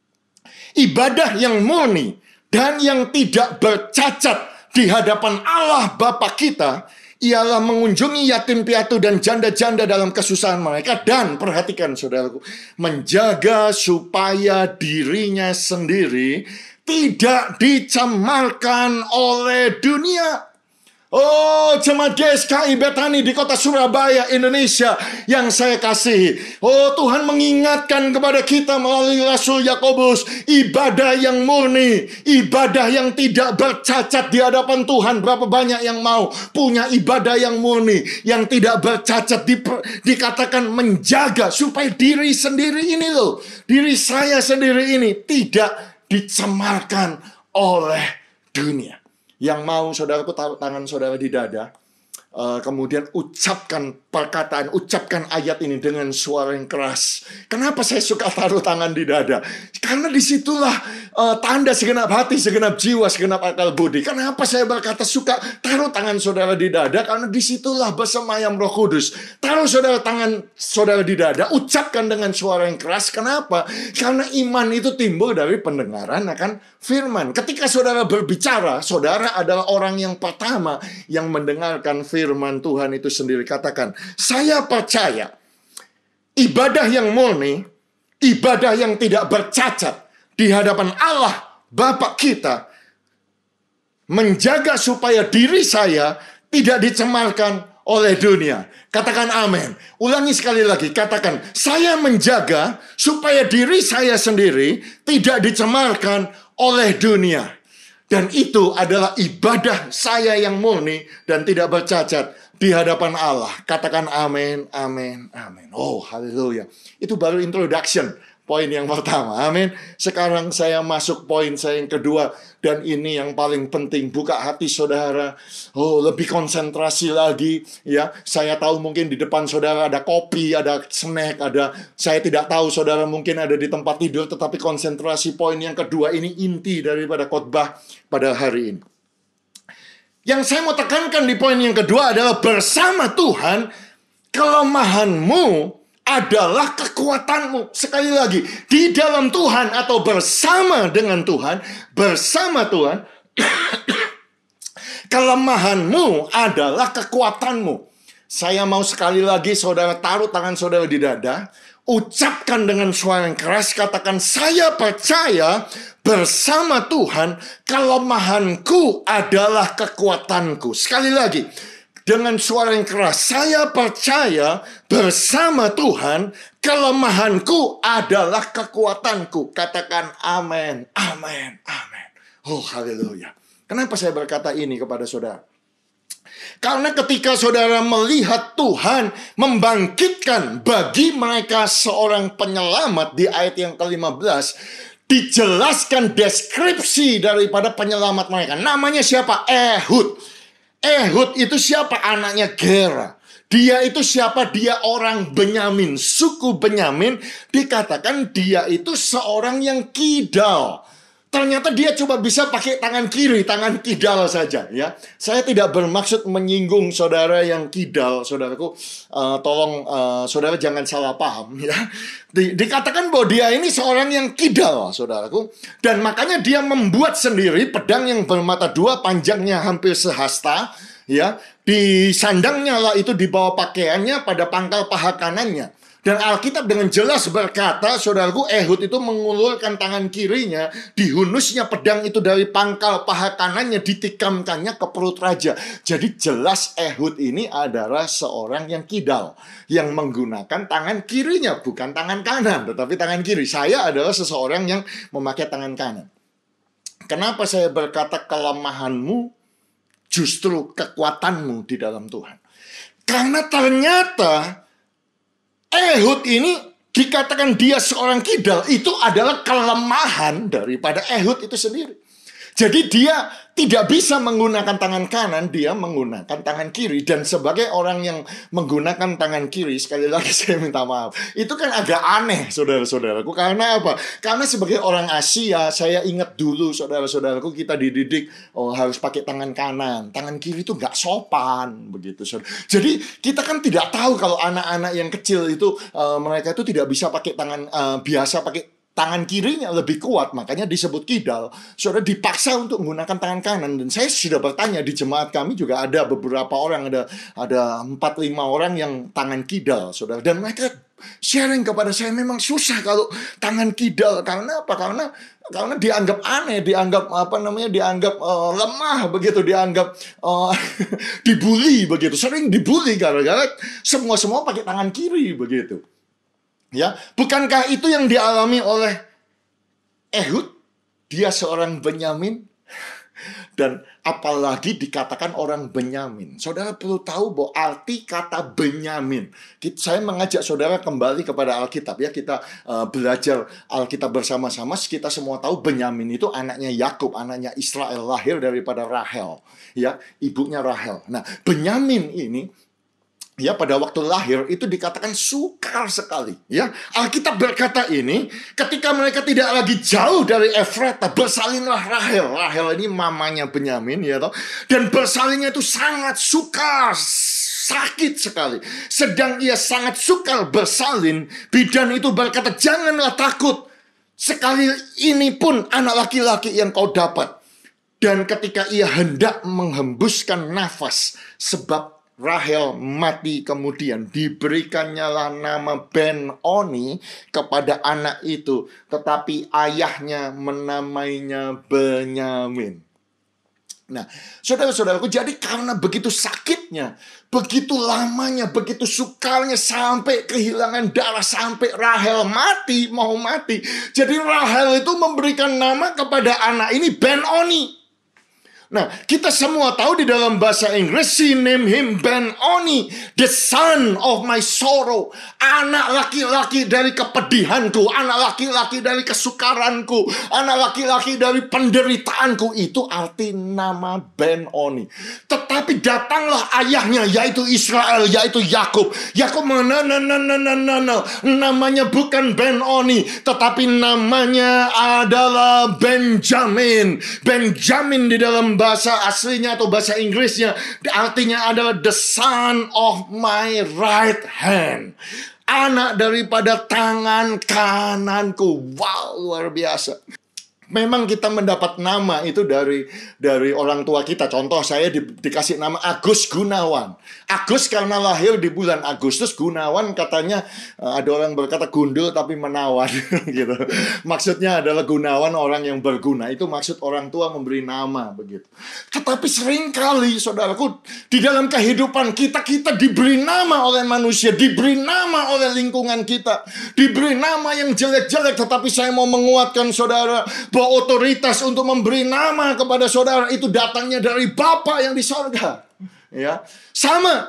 Ibadah yang murni dan yang tidak bercacat di hadapan Allah Bapa kita ialah mengunjungi yatim piatu dan janda-janda dalam kesusahan mereka, dan perhatikan saudaraku, menjaga supaya dirinya sendiri tidak dicemarkan oleh dunia. Oh, jemaat G S K I Bethany di kota Surabaya, Indonesia yang saya kasihi. Oh, Tuhan mengingatkan kepada kita melalui Rasul Yakobus, ibadah yang murni, ibadah yang tidak bercacat di hadapan Tuhan. Berapa banyak yang mau punya ibadah yang murni, yang tidak bercacat, di, dikatakan menjaga supaya diri sendiri ini loh, diri saya sendiri ini tidak dicemarkan oleh dunia. Yang mau saudaraku taruh tangan saudara di dada, uh, kemudian ucapkan perkataan, ucapkan ayat ini dengan suara yang keras. Kenapa saya suka taruh tangan di dada? Karena disitulah uh, tanda segenap hati, segenap jiwa, segenap akal budi. Kenapa saya berkata suka taruh tangan saudara di dada? Karena disitulah bersemayam Roh Kudus. Taruh saudara tangan saudara di dada, ucapkan dengan suara yang keras. Kenapa? Karena iman itu timbul dari pendengaran akan firman. Ketika saudara berbicara, saudara adalah orang yang pertama yang mendengarkan firman Tuhan itu sendiri. Katakan, saya percaya ibadah yang murni, ibadah yang tidak bercacat di hadapan Allah Bapa kita, menjaga supaya diri saya tidak dicemarkan oleh dunia. Katakan amin. Ulangi sekali lagi, katakan, saya menjaga supaya diri saya sendiri tidak dicemarkan oleh dunia. Dan itu adalah ibadah saya yang murni dan tidak bercacat di hadapan Allah. Katakan amin, amin, amin. Oh, haleluya. Itu baru introduction, poin yang pertama. Amin. Sekarang saya masuk poin saya yang kedua. Dan ini yang paling penting, buka hati saudara. Oh, lebih konsentrasi lagi. Ya, saya tahu mungkin di depan saudara ada kopi, ada snack, ada, saya tidak tahu saudara mungkin ada di tempat tidur. Tetapi konsentrasi poin yang kedua ini inti daripada khotbah pada hari ini. Yang saya mau tekankan di poin yang kedua adalah bersama Tuhan, kelemahanmu adalah kekuatanmu. Sekali lagi, di dalam Tuhan atau bersama dengan Tuhan, bersama Tuhan, kelemahanmu adalah kekuatanmu. Saya mau sekali lagi saudara taruh tangan saudara di dada, ucapkan dengan suara yang keras, katakan, saya percaya bersama Tuhan, kelemahanku adalah kekuatanku. Sekali lagi, dengan suara yang keras, saya percaya bersama Tuhan, kelemahanku adalah kekuatanku. Katakan amin, amin, amin. Oh, haleluya. Kenapa saya berkata ini kepada saudara? Karena ketika saudara melihat Tuhan membangkitkan bagi mereka seorang penyelamat di ayat yang kelima belas, dijelaskan deskripsi daripada penyelamat mereka. Namanya siapa? Ehud. Ehud itu siapa? Anaknya Gera. Dia itu siapa? Dia orang Benyamin. Suku Benyamin, dikatakan dia itu seorang yang kidal. Ternyata dia cuma bisa pakai tangan kiri, tangan kidal saja, ya. Saya tidak bermaksud menyinggung saudara yang kidal, saudaraku. Uh, tolong uh, saudara jangan salah paham, ya. Di, dikatakan bahwa dia ini seorang yang kidal, saudaraku. Dan makanya dia membuat sendiri pedang yang bermata dua, panjangnya hampir sehasta, ya. Di sandangnya lah itu di bawah pakaiannya, pada pangkal paha kanannya. Dan Alkitab dengan jelas berkata, saudaraku, Ehud itu mengulurkan tangan kirinya, dihunusnya pedang itu dari pangkal paha kanannya, ditikamkannya ke perut raja. Jadi jelas Ehud ini adalah seorang yang kidal, yang menggunakan tangan kirinya, bukan tangan kanan, tetapi tangan kiri. Saya adalah seseorang yang memakai tangan kanan. Kenapa saya berkata kelemahanmu justru kekuatanmu di dalam Tuhan? Karena ternyata Ehud ini dikatakan dia seorang kidal, itu adalah kelemahan daripada Ehud itu sendiri. Jadi dia tidak bisa menggunakan tangan kanan, dia menggunakan tangan kiri. Dan sebagai orang yang menggunakan tangan kiri, sekali lagi saya minta maaf, itu kan agak aneh, saudara-saudaraku. Karena apa? Karena sebagai orang Asia, saya ingat dulu, saudara-saudaraku, kita dididik oh, harus pakai tangan kanan. Tangan kiri itu nggak sopan, begitu, saudara. Jadi kita kan tidak tahu kalau anak-anak yang kecil itu, uh, mereka itu tidak bisa pakai tangan uh, biasa, pakai tangan kirinya lebih kuat, makanya disebut kidal. Saudara dipaksa untuk menggunakan tangan kanan. Dan saya sudah bertanya, di jemaat kami juga ada beberapa orang, ada ada empat lima orang yang tangan kidal, saudara. Dan mereka sharing kepada saya, memang susah kalau tangan kidal. Karena apa? Karena karena dianggap aneh, dianggap apa namanya, dianggap uh, lemah begitu, dianggap uh, dibully begitu. Sering dibully gara-gara semua semua pakai tangan kiri begitu. Ya, bukankah itu yang dialami oleh Ehud? Dia seorang Benyamin. Dan apalagi dikatakan orang Benyamin. Saudara perlu tahu bahwa arti kata Benyamin. Saya mengajak saudara kembali kepada Alkitab, ya. Kita uh, belajar Alkitab bersama-sama. Kita semua tahu Benyamin itu anaknya Yakub, anaknya Israel, lahir daripada Rahel, ya, ibunya Rahel. Nah, Benyamin ini, ya, pada waktu lahir itu dikatakan sukar sekali, ya. Alkitab berkata ini, ketika mereka tidak lagi jauh dari Efrata, bersalinlah Rahel. Rahel ini mamanya Benyamin, ya toh. Dan bersalinnya itu sangat sukar, sakit sekali. Sedang ia sangat sukar bersalin, bidan itu berkata, janganlah takut, sekali ini pun anak laki-laki yang kau dapat. Dan ketika ia hendak menghembuskan nafas, sebab Rahel mati kemudian, diberikannya lah nama Ben-Oni kepada anak itu, tetapi ayahnya menamainya Benyamin. Nah, saudara-saudaraku, jadi karena begitu sakitnya, begitu lamanya, begitu sukarnya, sampai kehilangan darah, sampai Rahel mati, mau mati. Jadi Rahel itu memberikan nama kepada anak ini Ben-Oni. Nah, kita semua tahu di dalam bahasa Inggris, she named him Ben-Oni, the son of my sorrow. Anak laki-laki dari kepedihanku, anak laki-laki dari kesukaranku, anak laki-laki dari penderitaanku. Itu arti nama Ben-Oni. Tetapi datanglah ayahnya, yaitu Israel, yaitu Yakub. Yakub mana, na, na, na, na, na, na. Namanya bukan Ben-Oni, tetapi namanya adalah Benjamin. Benjamin di dalam bahasa aslinya atau bahasa Inggrisnya artinya adalah the son of my right hand. Anak daripada tangan kananku. Wow, luar biasa. Memang kita mendapat nama itu dari dari orang tua kita. Contoh, saya di, dikasih nama Agus Gunawan. Agus karena lahir di bulan Agustus. Gunawan katanya, ada orang berkata gundul tapi menawan gitu. Maksudnya adalah Gunawan, orang yang berguna. Itu maksud orang tua memberi nama begitu. Tetapi seringkali saudaraku, di dalam kehidupan kita, kita diberi nama oleh manusia, diberi nama oleh lingkungan kita, diberi nama yang jelek-jelek. Tetapi saya mau menguatkan saudara bahwa otoritas untuk memberi nama kepada saudara itu datangnya dari Bapa yang di sorga. Ya, sama.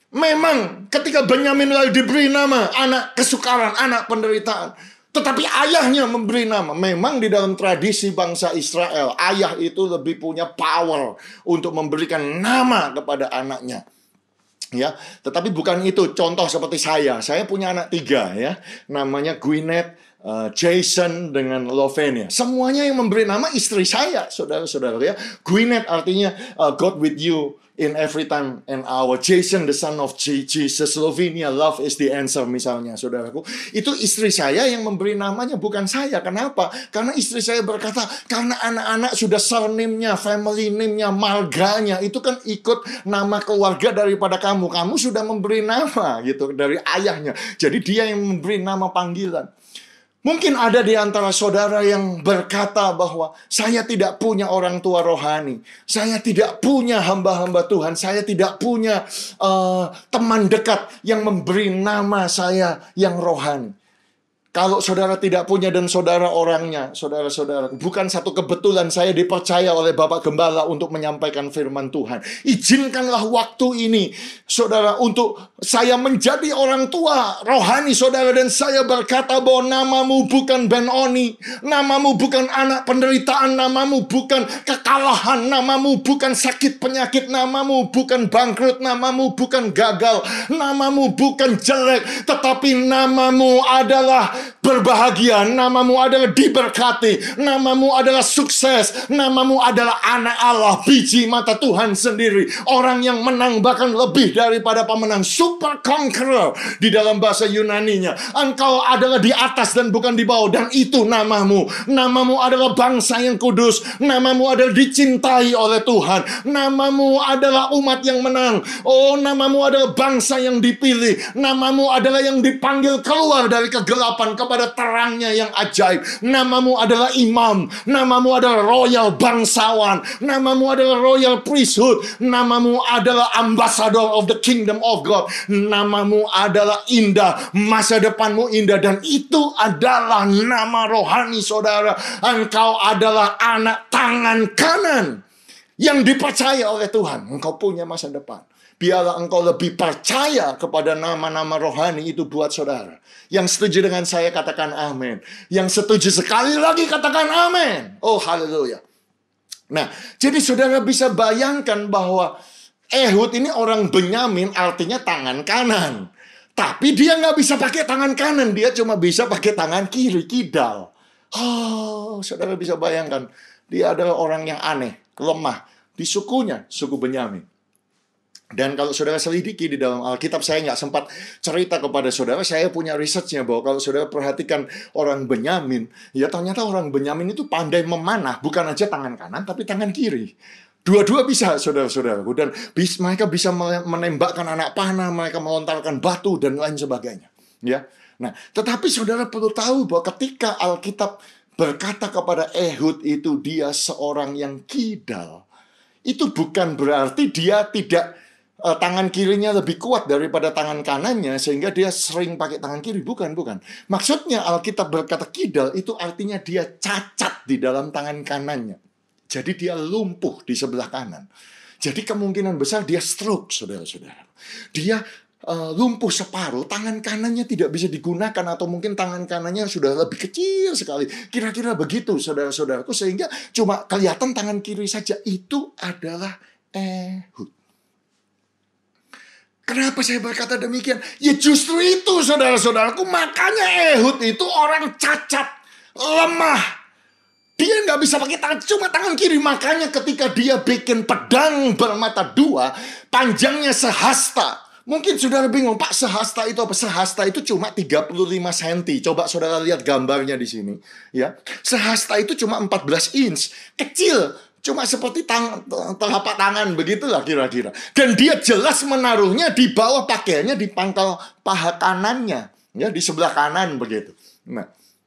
Memang ketika Benyamin lalu diberi nama anak kesukaran, anak penderitaan, tetapi ayahnya memberi nama. Memang di dalam tradisi bangsa Israel, ayah itu lebih punya power untuk memberikan nama kepada anaknya. Ya, tetapi bukan itu. Contoh seperti saya, saya punya anak tiga ya, namanya Gwyneth, uh, Jason dengan Lovenia. Semuanya yang memberi nama istri saya, saudara-saudara ya. Gwyneth artinya uh, God with you in every time and hour. Jason, the son of Jesus. Lovenia, love is the answer misalnya, saudaraku. Itu istri saya yang memberi namanya, bukan saya. Kenapa? Karena istri saya berkata, karena anak-anak sudah surname-nya, family name-nya, marganya, itu kan ikut nama keluarga daripada kamu. Kamu sudah memberi nama gitu dari ayahnya. Jadi dia yang memberi nama panggilan. Mungkin ada di antara saudara yang berkata bahwa saya tidak punya orang tua rohani, saya tidak punya hamba-hamba Tuhan, saya tidak punya uh, teman dekat yang memberi nama saya yang rohani. Kalau saudara tidak punya dan saudara orangnya, saudara-saudara, bukan satu kebetulan saya dipercaya oleh Bapak Gembala untuk menyampaikan firman Tuhan. Izinkanlah waktu ini, saudara, untuk saya menjadi orang tua rohani, saudara. Dan saya berkata bahwa namamu bukan Ben-Oni, namamu bukan anak penderitaan, namamu bukan kekalahan, namamu bukan sakit penyakit, namamu bukan bangkrut, namamu bukan gagal, namamu bukan jelek, tetapi namamu adalah berbahagia, namamu adalah diberkati, namamu adalah sukses, namamu adalah anak Allah, biji mata Tuhan sendiri, orang yang menang bahkan lebih daripada pemenang, super conqueror di dalam bahasa Yunaninya. Engkau adalah di atas dan bukan di bawah, dan itu namamu. Namamu adalah bangsa yang kudus, namamu adalah dicintai oleh Tuhan, namamu adalah umat yang menang. Oh, namamu adalah bangsa yang dipilih, namamu adalah yang dipanggil keluar dari kegelapan kepada terangnya yang ajaib. Namamu adalah imam, namamu adalah royal bangsawan, namamu adalah royal priesthood, namamu adalah ambassador of the kingdom of God, namamu adalah indah, masa depanmu indah, dan itu adalah nama rohani saudara. Engkau adalah anak tangan kanan yang dipercaya oleh Tuhan. Engkau punya masa depan. Biarlah engkau lebih percaya kepada nama-nama rohani itu buat saudara. Yang setuju dengan saya katakan amin. Yang setuju sekali lagi katakan amin. Oh, haleluya. Nah, jadi saudara bisa bayangkan bahwa Ehud ini orang Benyamin, artinya tangan kanan. Tapi dia nggak bisa pakai tangan kanan. Dia cuma bisa pakai tangan kiri, kidal. Oh, saudara bisa bayangkan. Dia adalah orang yang aneh, lemah. Di sukunya, suku Benyamin. Dan kalau saudara selidiki di dalam Alkitab, saya nggak sempat cerita kepada saudara, saya punya researchnya bahwa kalau saudara perhatikan orang Benyamin, ya ternyata orang Benyamin itu pandai memanah, bukan aja tangan kanan, tapi tangan kiri. Dua-dua bisa, saudara-saudaraku. Dan bis, mereka bisa menembakkan anak panah, mereka melontarkan batu, dan lain sebagainya. Ya, nah, tetapi saudara perlu tahu bahwa ketika Alkitab berkata kepada Ehud itu dia seorang yang kidal, itu bukan berarti dia tidak Uh, tangan kirinya lebih kuat daripada tangan kanannya sehingga dia sering pakai tangan kiri. Bukan, bukan. Maksudnya Alkitab berkata kidal itu artinya dia cacat di dalam tangan kanannya. Jadi dia lumpuh di sebelah kanan. Jadi kemungkinan besar dia stroke, saudara-saudara. Dia uh, lumpuh separuh, tangan kanannya tidak bisa digunakan, atau mungkin tangan kanannya sudah lebih kecil sekali. Kira-kira begitu, saudara-saudaraku, sehingga cuma kelihatan tangan kiri saja. Itu adalah Ehud. Kenapa saya berkata demikian? Ya justru itu, saudara-saudaraku. Makanya Ehud itu orang cacat, lemah. Dia nggak bisa pakai tangan, cuma tangan kiri. Makanya ketika dia bikin pedang bermata dua, panjangnya sehasta, Mungkin saudara bingung, Pak, sehasta itu apa? Sehasta itu cuma tiga puluh lima sentimeter. Coba saudara lihat gambarnya di sini. Ya, sehasta itu cuma empat belas inch. Kecil, cuma seperti tang telapak tangan, begitulah kira-kira. Dan dia jelas menaruhnya di bawah pakaiannya, di pangkal paha kanannya. Ya, di sebelah kanan begitu. Nah,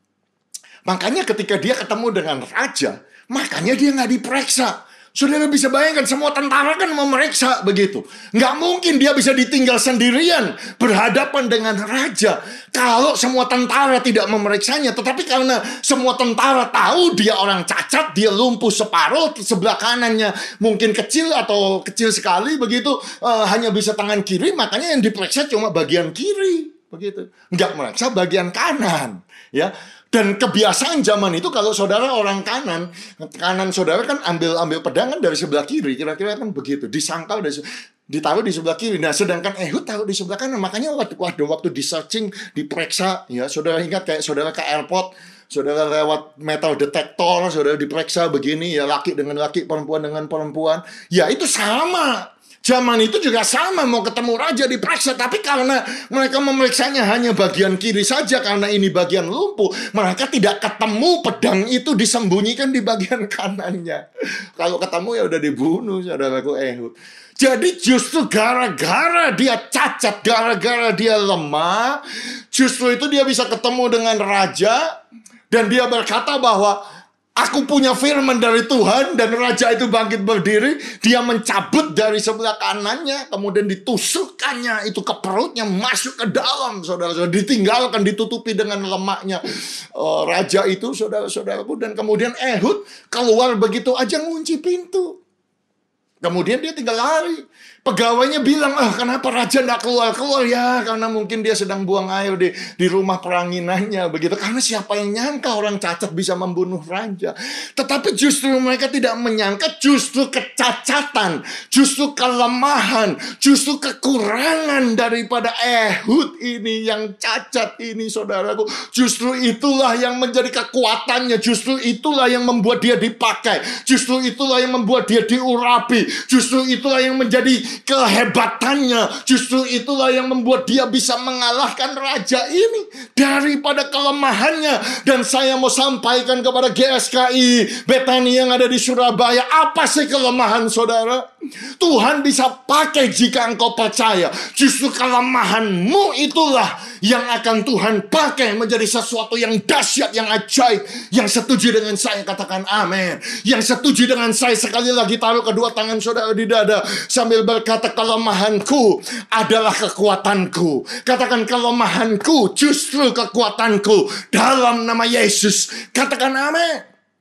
makanya ketika dia ketemu dengan raja, makanya dia nggak diperiksa. Saudara bisa bayangkan, semua tentara kan memeriksa begitu. Nggak mungkin dia bisa ditinggal sendirian berhadapan dengan raja kalau semua tentara tidak memeriksanya. Tetapi karena semua tentara tahu dia orang cacat, dia lumpuh separuh, sebelah kanannya mungkin kecil atau kecil sekali begitu, uh, hanya bisa tangan kiri, makanya yang diperiksa cuma bagian kiri begitu. Nggak meriksa bagian kanan, ya. Dan kebiasaan zaman itu kalau saudara orang kanan, kanan saudara kan ambil ambil pedang kan dari sebelah kiri, kira-kira kan begitu, disangkal dari ditaruh di sebelah kiri. Nah, sedangkan Ehud taruh di sebelah kanan. Makanya waktu waktu, waktu di searching, diperiksa, ya saudara ingat kayak saudara ke airport, saudara lewat metal detector, saudara diperiksa begini, ya laki dengan laki, perempuan dengan perempuan. Ya itu sama. Zaman itu juga sama, mau ketemu raja diperiksa, tapi karena mereka memeriksanya hanya bagian kiri saja, karena ini bagian lumpuh, mereka tidak ketemu pedang itu disembunyikan di bagian kanannya. Kalau ketemu ya udah dibunuh, saudaraku Ehud. Jadi justru gara-gara dia cacat, gara-gara dia lemah, justru itu dia bisa ketemu dengan raja, dan dia berkata bahwa aku punya firman dari Tuhan, dan raja itu bangkit berdiri. Dia mencabut dari sebelah kanannya, kemudian ditusukkannya itu ke perutnya, masuk ke dalam, saudara-saudara. Ditinggalkan, ditutupi dengan lemaknya uh, raja itu, saudara-saudaraku. Dan kemudian Ehud keluar begitu aja, ngunci pintu. Kemudian dia tinggal lari. Pegawainya bilang, ah kenapa raja tidak keluar-keluar? Ya karena mungkin dia sedang buang air di, di rumah peranginannya begitu. Karena siapa yang nyangka orang cacat bisa membunuh raja. Tetapi justru mereka tidak menyangka, justru kecacatan, justru kelemahan, justru kekurangan daripada Ehud ini yang cacat ini, saudaraku. Justru itulah yang menjadi kekuatannya. Justru itulah yang membuat dia dipakai. Justru itulah yang membuat dia diurapi. Justru itulah yang menjadi kehebatannya. Justru itulah yang membuat dia bisa mengalahkan raja ini daripada kelemahannya. Dan saya mau sampaikan kepada G S K I Bethany yang ada di Surabaya, apa sih kelemahan saudara? Tuhan bisa pakai jika engkau percaya. Justru kelemahanmu itulah yang akan Tuhan pakai menjadi sesuatu yang dahsyat, yang ajaib. Yang setuju dengan saya katakan amin. Yang setuju dengan saya sekali lagi taruh kedua tangan saudara di dada sambil berkata, kelemahanku adalah kekuatanku. Katakan, kelemahanku justru kekuatanku dalam nama Yesus. Katakan amin.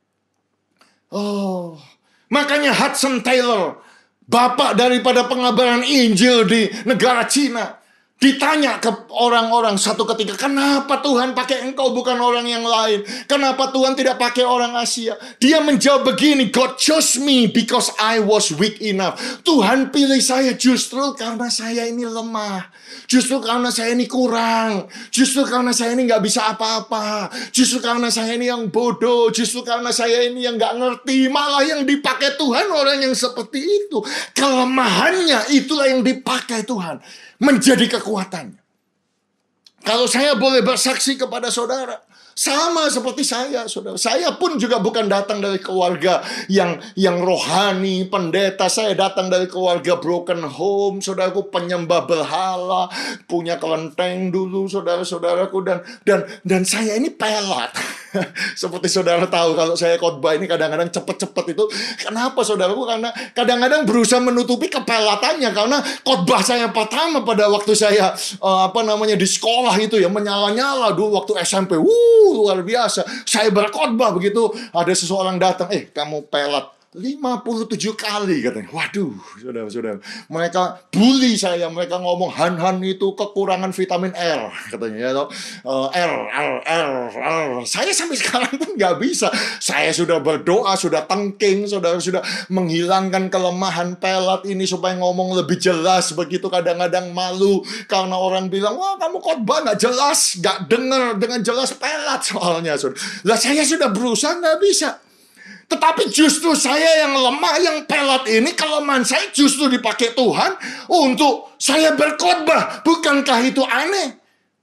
Oh, makanya Hudson Taylor, bapak daripada pengabaran Injil di negara Cina, ditanya ke orang-orang satu ketika, kenapa Tuhan pakai engkau bukan orang yang lain? Kenapa Tuhan tidak pakai orang Asia? Dia menjawab begini, God chose me because I was weak enough. Tuhan pilih saya justru karena saya ini lemah. Justru karena saya ini kurang. Justru karena saya ini gak bisa apa-apa. Justru karena saya ini yang bodoh. Justru karena saya ini yang gak ngerti. Malah yang dipakai Tuhan orang yang seperti itu. Kelemahannya itulah yang dipakai Tuhan menjadi kekuatannya. Kalau saya boleh bersaksi kepada saudara, sama seperti saya, saudara. Saya pun juga bukan datang dari keluarga yang yang rohani, pendeta. Saya datang dari keluarga broken home, saudaraku, penyembah berhala, punya kelenteng dulu, saudara-saudaraku, dan dan dan saya ini pelat. Seperti saudara tahu, kalau saya khotbah ini kadang-kadang cepet-cepet itu. Kenapa, saudaraku? Karena kadang-kadang berusaha menutupi kepelatannya. Karena khotbah saya pertama pada waktu saya uh, apa namanya di sekolah itu ya, menyala-nyala dulu waktu S M P. Wuh, luar biasa. Saya berkhotbah begitu, ada seseorang datang, eh kamu pelat lima puluh tujuh kali katanya. Waduh, saudara-saudara. Mereka bully saya, mereka ngomong Han-Han itu kekurangan vitamin R katanya ya. Uh, R, R, R, R. Saya sampai sekarang pun nggak bisa. Saya sudah berdoa, sudah tengking, saudara, sudah menghilangkan kelemahan pelat ini supaya ngomong lebih jelas begitu. Kadang-kadang malu karena orang bilang, wah kamu khotbah nggak jelas, nggak dengar dengan jelas pelat soalnya. Saudara. Lah saya sudah berusaha nggak bisa. Tetapi justru saya yang lemah, yang pelat ini, kelemahan saya justru dipakai Tuhan untuk saya berkhotbah. Bukankah itu aneh?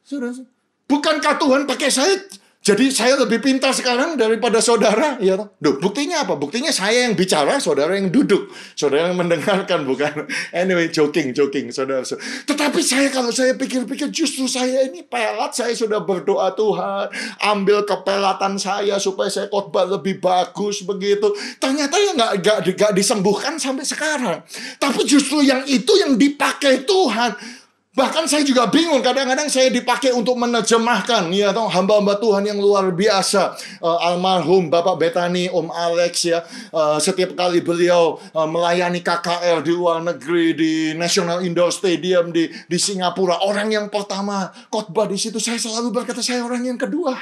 Bukankah Tuhan pakai saya? Jadi saya lebih pintar sekarang daripada saudara, ya toh? Duh, buktinya apa? Buktinya saya yang bicara, saudara yang duduk, saudara yang mendengarkan, bukan? Anyway, joking, joking, saudara. Tetapi saya kalau saya pikir-pikir, justru saya ini pelat. Saya sudah berdoa, Tuhan, ambil kepelatan saya supaya saya khotbah lebih bagus begitu. Ternyata ya nggak nggak nggak disembuhkan sampai sekarang. Tapi justru yang itu yang dipakai Tuhan. Bahkan saya juga bingung, kadang-kadang saya dipakai untuk menerjemahkan, ya toh, hamba-hamba Tuhan yang luar biasa. Uh, almarhum Bapak Betani, Om Alex, ya. Uh, setiap kali beliau uh, melayani K K R di luar negeri, di National Indoor Stadium di di Singapura, orang yang pertama khotbah di situ, saya selalu berkata saya orang yang kedua.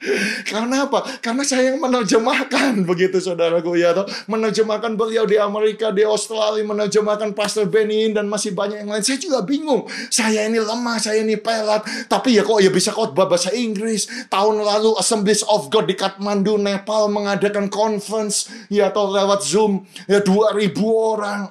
Karena apa? Karena saya yang menerjemahkan, begitu saudaraku, ya toh. Menerjemahkan beliau di Amerika, di Australia, menerjemahkan Pastor Benin dan masih banyak yang lain. Saya juga bingung. Saya ini lemah, saya ini pelat. Tapi ya kok ya bisa khotbah bahasa Inggris. Tahun lalu Assemblies of God di Kathmandu, Nepal mengadakan conference, ya atau lewat Zoom, ya dua ribu orang.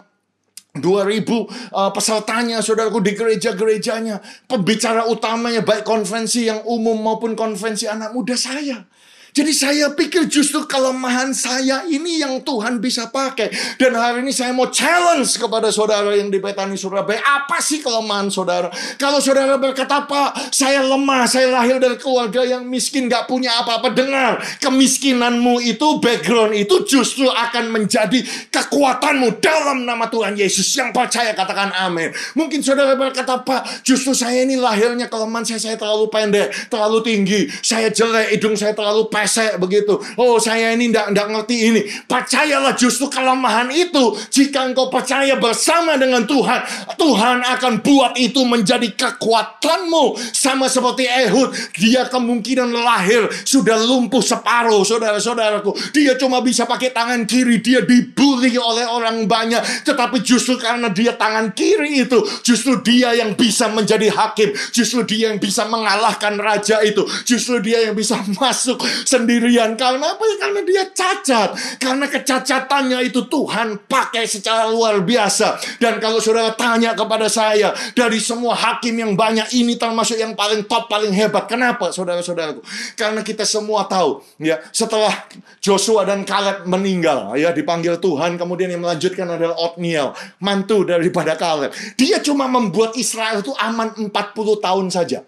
dua ribu uh, pesertanya, saudaraku, di gereja-gerejanya. Pembicara utamanya baik konferensi yang umum maupun konferensi anak muda saya. Jadi saya pikir justru kelemahan saya ini yang Tuhan bisa pakai. Dan hari ini saya mau challenge kepada saudara yang di Betani Surabaya. Apa sih kelemahan saudara? Kalau saudara berkata, Pak, saya lemah, saya lahir dari keluarga yang miskin, gak punya apa-apa. Dengar, kemiskinanmu itu, background itu justru akan menjadi kekuatanmu dalam nama Tuhan Yesus. Yang percaya katakan amin. Mungkin saudara berkata, Pak, justru saya ini lahirnya kelemahan saya, saya terlalu pendek, terlalu tinggi, saya jelek, hidung saya terlalu pendek, pesek begitu. Oh, saya ini ndak ndak ngerti ini. Percayalah, justru kelemahan itu, jika engkau percaya bersama dengan Tuhan, Tuhan akan buat itu menjadi kekuatanmu. Sama seperti Ehud, dia kemungkinan lahir sudah lumpuh separuh, saudara-saudaraku. Dia cuma bisa pakai tangan kiri, dia dibully oleh orang banyak. Tetapi justru karena dia tangan kiri itu, justru dia yang bisa menjadi hakim. Justru dia yang bisa mengalahkan raja itu. Justru dia yang bisa masuk sendirian. Karena apa? Karena dia cacat. Karena kecacatannya itu Tuhan pakai secara luar biasa. Dan kalau saudara tanya kepada saya, dari semua hakim yang banyak ini termasuk yang paling top, paling hebat. Kenapa, saudara-saudaraku? Karena kita semua tahu, ya, setelah Joshua dan Kaleb meninggal, ya, dipanggil Tuhan, kemudian yang melanjutkan adalah Otniel, mantu daripada Kaleb. Dia cuma membuat Israel itu aman empat puluh tahun saja.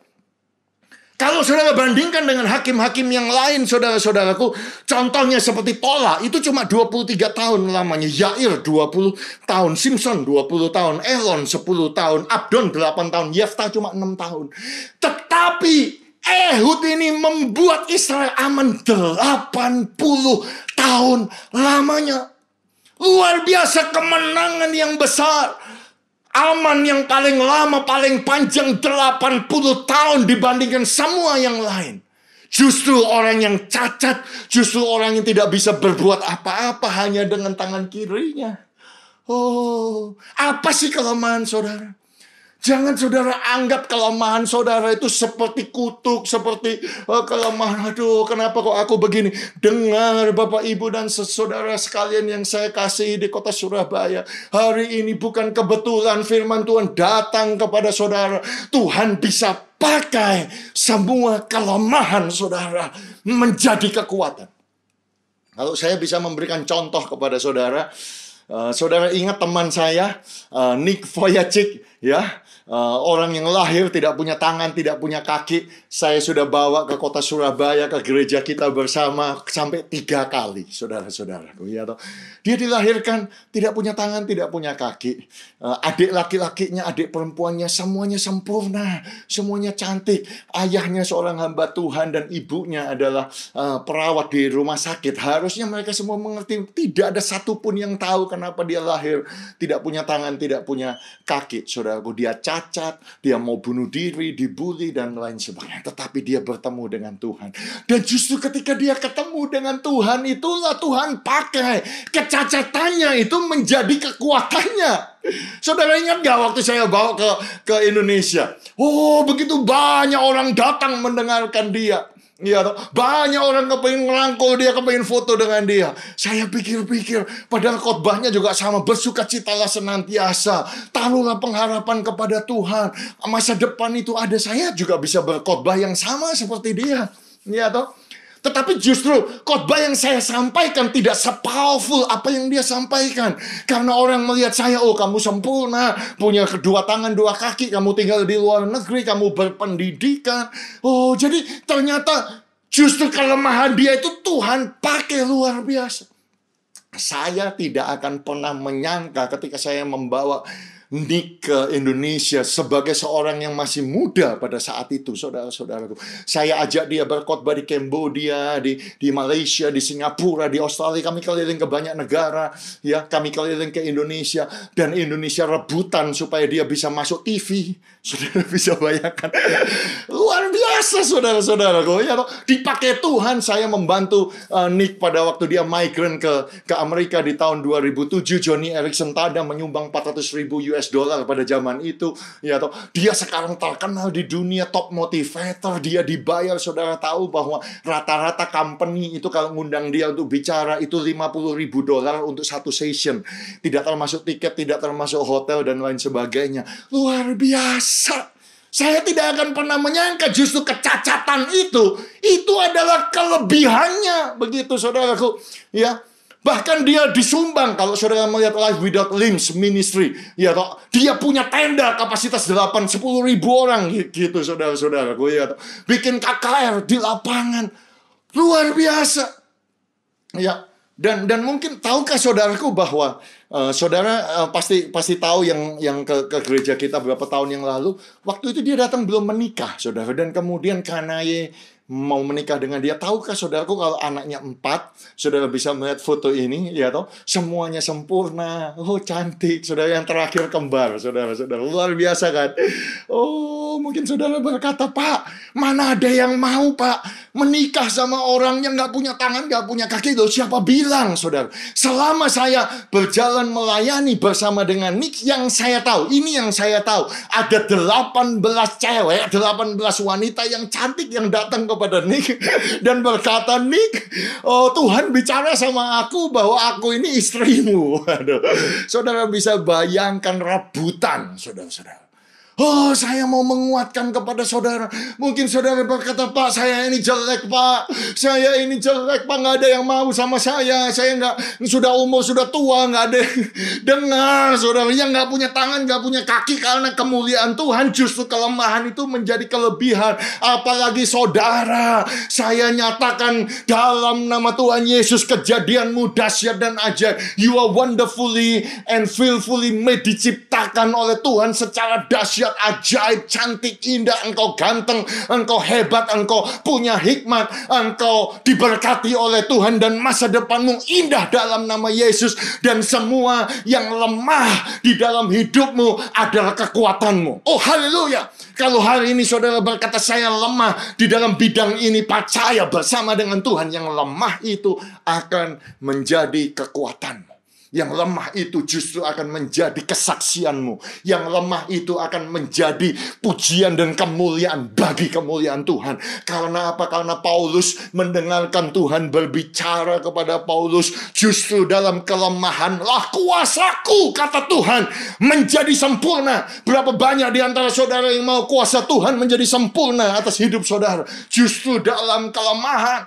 Kalau saudara bandingkan dengan hakim-hakim yang lain, saudara-saudaraku, contohnya seperti Tola, itu cuma dua puluh tiga tahun lamanya. Yair dua puluh tahun, Simpson dua puluh tahun, Elon sepuluh tahun, Abdon delapan tahun, Yeftah cuma enam tahun. Tetapi Ehud ini membuat Israel aman delapan puluh tahun lamanya. Luar biasa kemenangan yang besar. Aman yang paling lama, paling panjang delapan puluh tahun dibandingkan semua yang lain. Justru orang yang cacat, justru orang yang tidak bisa berbuat apa-apa hanya dengan tangan kirinya. Oh, apa sih kelemahan saudara? Jangan saudara anggap kelemahan saudara itu seperti kutuk, seperti oh, kelemahan, aduh kenapa kok aku begini. Dengar Bapak Ibu dan saudara sekalian yang saya kasihi di kota Surabaya. Hari ini bukan kebetulan firman Tuhan datang kepada saudara. Tuhan bisa pakai semua kelemahan saudara menjadi kekuatan. Kalau saya bisa memberikan contoh kepada saudara, uh, saudara ingat teman saya, uh, Nick Vujicic, ya. Uh, orang yang lahir tidak punya tangan, tidak punya kaki. Saya sudah bawa ke kota Surabaya, ke gereja kita bersama sampai tiga kali, saudara-saudaraku, ya toh. Dia dilahirkan tidak punya tangan, tidak punya kaki. uh, Adik laki-lakinya, adik perempuannya, semuanya sempurna, semuanya cantik. Ayahnya seorang hamba Tuhan dan ibunya adalah uh, perawat di rumah sakit. Harusnya mereka semua mengerti. Tidak ada satupun yang tahu kenapa dia lahir tidak punya tangan, tidak punya kaki, saudaraku. Dia cacat, dia mau bunuh diri, dibully, dan lain sebagainya. Tetapi dia bertemu dengan Tuhan. Dan justru ketika dia ketemu dengan Tuhan, itulah Tuhan pakai kecacatannya itu menjadi kekuatannya. Saudara ingat gak waktu saya bawa ke, ke Indonesia? Oh, begitu banyak orang datang mendengarkan dia. Ya, toh. Banyak orang kepengen ngerangkul dia, kepengen foto dengan dia. Saya pikir-pikir, padahal khotbahnya juga sama. Bersukacitalah senantiasa. Taruhlah pengharapan kepada Tuhan. Masa depan itu ada. Saya juga bisa berkhotbah yang sama seperti dia. Ya, toh. Tetapi justru khotbah yang saya sampaikan tidak se-powerful apa yang dia sampaikan. Karena orang melihat saya, oh kamu sempurna, punya kedua tangan, dua kaki, kamu tinggal di luar negeri, kamu berpendidikan. Oh, jadi ternyata justru kelemahan dia itu Tuhan pakai luar biasa. Saya tidak akan pernah menyangka ketika saya membawa Nick ke Indonesia sebagai seorang yang masih muda pada saat itu, saudara-saudaraku. Saya ajak dia berkhotbah di Kamboja, di, di Malaysia, di Singapura, di Australia. Kami keliling ke banyak negara, ya. Kami keliling ke Indonesia, dan Indonesia rebutan supaya dia bisa masuk T V. Saudara bisa bayangkan, luar biasa, saudara-saudaraku. Ya, dipakai Tuhan. Saya membantu uh, Nick pada waktu dia migran ke ke Amerika di tahun dua ribu tujuh. Johnny Erickson Tada menyumbang empat ratus ribu U S dollar pada zaman itu, ya toh. Dia sekarang terkenal di dunia, top motivator. Dia dibayar, saudara tahu bahwa rata-rata company itu kalau ngundang dia untuk bicara itu lima puluh ribu dolar untuk satu session. Tidak termasuk tiket, tidak termasuk hotel dan lain sebagainya. Luar biasa. Saya tidak akan pernah menyangka justru kecacatan itu itu adalah kelebihannya, begitu saudaraku, ya. Bahkan dia disumbang, kalau saudara melihat Life Without Limbs Ministry, ya toh, dia punya tenda kapasitas delapan sepuluh ribu orang, gitu saudara-saudaraku, ya toh. Bikin K K R di lapangan, luar biasa, ya. Dan dan mungkin tahukah saudaraku bahwa uh, saudara uh, pasti pasti tahu yang yang ke, ke gereja kita beberapa tahun yang lalu, waktu itu dia datang belum menikah, saudara, dan kemudian karena ye mau menikah dengan dia. Tahukah saudaraku kalau anaknya empat, saudara bisa melihat foto ini, ya toh, semuanya sempurna, oh cantik, saudara, yang terakhir kembar, saudara-saudara, luar biasa kan? Oh, mungkin saudara berkata, Pak, mana ada yang mau, Pak, menikah sama orang yang nggak punya tangan, nggak punya kaki? Loh, siapa bilang, saudara? Selama saya berjalan melayani bersama dengan Nick, yang saya tahu, ini yang saya tahu, ada delapan belas cewek, delapan belas wanita yang cantik yang datang kepada Nick dan berkata, Nick, oh Tuhan bicara sama aku bahwa aku ini istrimu. Aduh, saudara bisa bayangkan rebutan, saudara-saudara. Oh, saya mau menguatkan kepada saudara. Mungkin saudara berkata, Pak, saya ini jelek, Pak. Saya ini jelek, Pak. Nggak ada yang mau sama saya. Saya nggak, sudah umur, sudah tua. Nggak ada. Dengar, saudara. Yang nggak punya tangan, nggak punya kaki. Karena kemuliaan Tuhan, justru kelemahan itu menjadi kelebihan. Apalagi saudara, saya nyatakan dalam nama Tuhan Yesus, kejadianmu dahsyat dan ajaib. You are wonderfully and fearfully made. Diciptakan oleh Tuhan secara dahsyat, ajaib, cantik, indah. Engkau ganteng, engkau hebat, engkau punya hikmat, engkau diberkati oleh Tuhan, dan masa depanmu indah dalam nama Yesus. Dan semua yang lemah di dalam hidupmu adalah kekuatanmu. Oh, haleluya. Kalau hari ini saudara berkata, saya lemah di dalam bidang ini, percaya bersama dengan Tuhan, yang lemah itu akan menjadi kekuatanmu. Yang lemah itu justru akan menjadi kesaksianmu. Yang lemah itu akan menjadi pujian dan kemuliaan bagi kemuliaan Tuhan. Karena apa? Karena Paulus mendengarkan Tuhan berbicara kepada Paulus, justru dalam kelemahanlah kuasaku, kata Tuhan, menjadi sempurna. Berapa banyak di antara saudara yang mau kuasa Tuhan menjadi sempurna atas hidup saudara? Justru dalam kelemahan.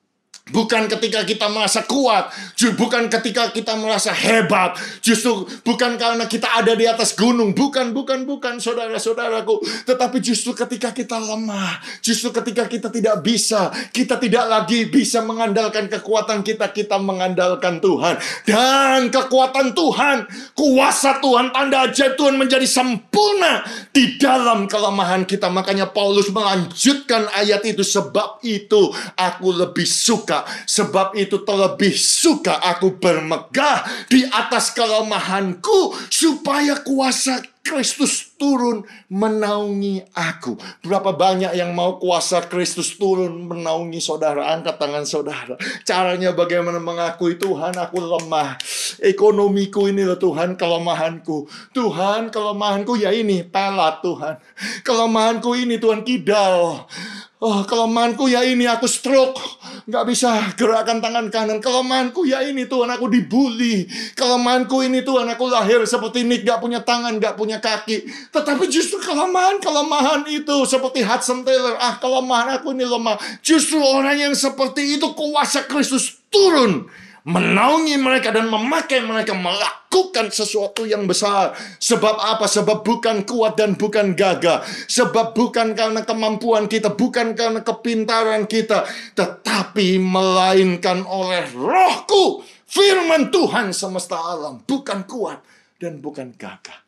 Bukan ketika kita merasa kuat, bukan ketika kita merasa hebat, justru bukan karena kita ada di atas gunung, bukan, bukan, bukan, saudara-saudaraku, tetapi justru ketika kita lemah, justru ketika kita tidak bisa, kita tidak lagi bisa mengandalkan kekuatan kita, kita mengandalkan Tuhan. Dan kekuatan Tuhan, kuasa Tuhan, tanda ajaib Tuhan menjadi sempurna di dalam kelemahan kita. Makanya Paulus melanjutkan ayat itu, sebab itu aku lebih suka. Sebab itu terlebih suka aku bermegah di atas kelemahanku, supaya kuasa Kristus turun menaungi aku. Berapa banyak yang mau kuasa Kristus turun menaungi saudara? Angkat tangan saudara. Caranya bagaimana? Mengakui, Tuhan, aku lemah. Ekonomiku ini loh Tuhan, kelemahanku. Tuhan, kelemahanku ya ini pelat, Tuhan. Kelemahanku ini Tuhan, kidal. Oh, kelemahanku ya ini, aku stroke. Nggak bisa gerakan tangan kanan. Kelemahanku ya ini, Tuhan, aku dibully. Kelemahanku ini, Tuhan, aku lahir seperti Nick, nggak punya tangan, nggak punya kaki. Tetapi justru kelemahan-kelemahan itu, seperti Hudson Taylor, ah, kelemahan aku ini lemah. Justru orang yang seperti itu, kuasa Kristus turun, menaungi mereka dan memakai mereka melakukan sesuatu yang besar. Sebab apa? Sebab bukan kuat dan bukan gagah. Sebab bukan karena kemampuan kita, bukan karena kepintaran kita, tetapi melainkan oleh Rohku, firman Tuhan semesta alam. Bukan kuat dan bukan gagah.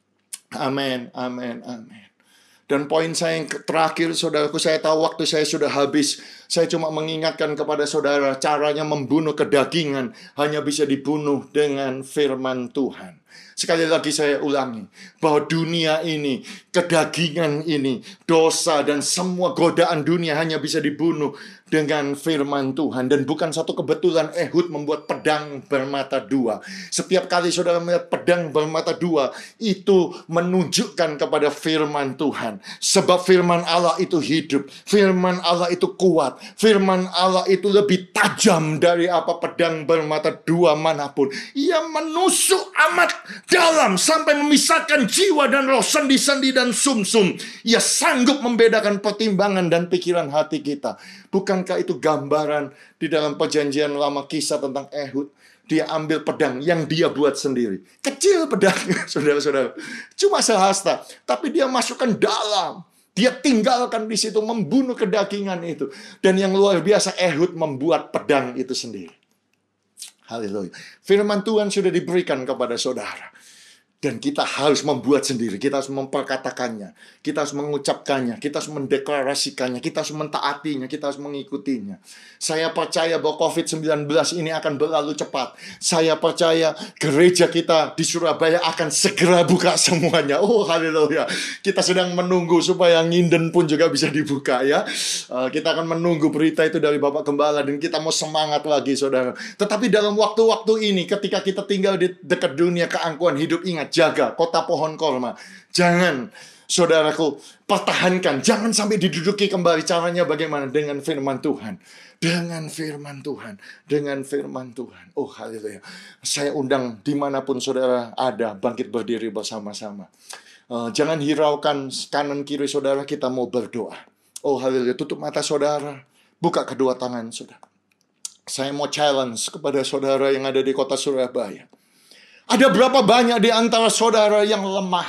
Amin, amin, amin. Dan poin saya yang terakhir, saudaraku, saya tahu waktu saya sudah habis. Saya cuma mengingatkan kepada saudara, caranya membunuh kedagingan hanya bisa dibunuh dengan firman Tuhan. Sekali lagi saya ulangi, bahwa dunia ini, kedagingan ini, dosa dan semua godaan dunia hanya bisa dibunuh dengan firman Tuhan. Dan bukan satu kebetulan Ehud membuat pedang bermata dua. Setiap kali saudara melihat pedang bermata dua, itu menunjukkan kepada firman Tuhan. Sebab firman Allah itu hidup, firman Allah itu kuat, firman Allah itu lebih tajam dari apa pedang bermata dua manapun. Ia menusuk amat dalam sampai memisahkan jiwa dan roh, sendi-sendi dan sumsum. Ia sanggup membedakan pertimbangan dan pikiran hati kita. Bukankah itu gambaran di dalam perjanjian lama kisah tentang Ehud? Dia ambil pedang yang dia buat sendiri. Kecil pedang, saudara-saudara. Cuma sehasta. Tapi dia masukkan dalam. Dia tinggalkan di situ, membunuh kedagingan itu. Dan yang luar biasa, Ehud membuat pedang itu sendiri. Haleluya. Firman Tuhan sudah diberikan kepada saudara. Dan kita harus membuat sendiri. Kita harus memperkatakannya. Kita harus mengucapkannya. Kita harus mendeklarasikannya. Kita harus mentaatinya. Kita harus mengikutinya. Saya percaya bahwa covid sembilan belas ini akan berlalu cepat. Saya percaya gereja kita di Surabaya akan segera buka semuanya. Oh, haleluya. Kita sedang menunggu supaya Nginden pun juga bisa dibuka ya. Uh, kita akan menunggu berita itu dari Bapak Gembala. Dan kita mau semangat lagi, saudara. Tetapi dalam waktu-waktu ini, ketika kita tinggal di dekat dunia keangkuhan hidup, ingat, jaga kota pohon korma. Jangan, saudaraku, pertahankan. Jangan sampai diduduki kembali. Caranya bagaimana? Dengan firman Tuhan. Dengan firman Tuhan. Dengan firman Tuhan. Oh, haleluya. Saya undang dimanapun saudara ada, bangkit berdiri bersama-sama. Uh, jangan hiraukan kanan kiri saudara, kita mau berdoa. Oh, haleluya. Tutup mata saudara. Buka kedua tangan saudara. Saya mau challenge kepada saudara yang ada di kota Surabaya. Ada berapa banyak di antara saudara yang lemah?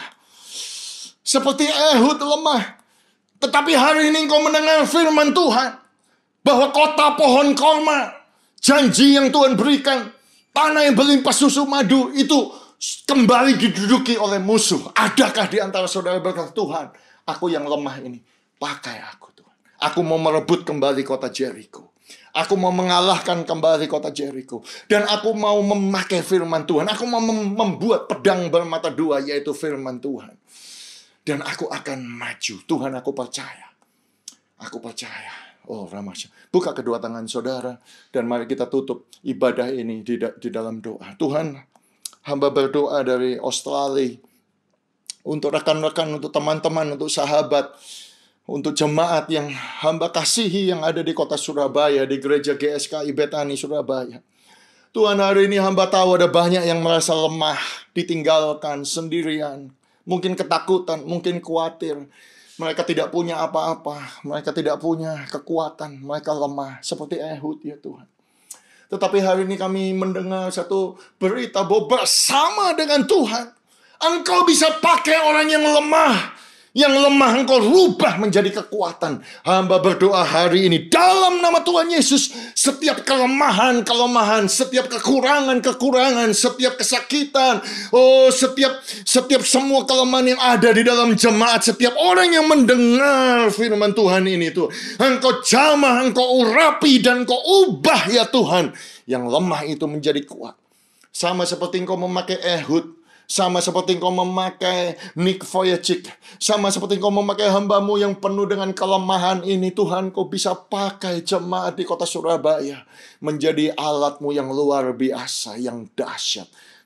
Seperti Ehud lemah. Tetapi hari ini engkau mendengar firman Tuhan. Bahwa kota pohon korma, janji yang Tuhan berikan, tanah yang berlimpah susu madu, itu kembali diduduki oleh musuh. Adakah di antara saudara berkata, Tuhan, aku yang lemah ini, pakai aku Tuhan. Aku mau merebut kembali kota Jericho. Aku mau mengalahkan kembali kota Jericho. Dan aku mau memakai firman Tuhan. Aku mau mem membuat pedang bermata dua, yaitu firman Tuhan. Dan aku akan maju. Tuhan, aku percaya. Aku percaya. Oh, Ramasya. Buka kedua tangan saudara. Dan mari kita tutup ibadah ini di, da di dalam doa. Tuhan, hamba berdoa dari Australia. Untuk rekan-rekan, untuk teman-teman, untuk sahabat. Untuk jemaat yang hamba kasihi yang ada di kota Surabaya, di gereja G S K I Bethany Surabaya. Tuhan, hari ini hamba tahu ada banyak yang merasa lemah, ditinggalkan, sendirian. Mungkin ketakutan, mungkin khawatir. Mereka tidak punya apa-apa. Mereka tidak punya kekuatan. Mereka lemah, seperti Ehud ya Tuhan. Tetapi hari ini kami mendengar satu berita bahwa bersama dengan Tuhan, Engkau bisa pakai orang yang lemah. Yang lemah engkau rubah menjadi kekuatan. Hamba berdoa hari ini dalam nama Tuhan Yesus, setiap kelemahan-kelemahan, setiap kekurangan-kekurangan, setiap kesakitan, oh setiap setiap semua kelemahan yang ada di dalam jemaat, setiap orang yang mendengar firman Tuhan ini tuh, engkau jamah, engkau urapi dan engkau ubah ya Tuhan. Yang lemah itu menjadi kuat. Sama seperti engkau memakai Ehud. Sama seperti engkau memakai Nick Vujicic. Sama seperti engkau memakai hambamu yang penuh dengan kelemahan ini. Tuhan, kau bisa pakai jemaat di kota Surabaya menjadi alatmu yang luar biasa, yang dahsyat.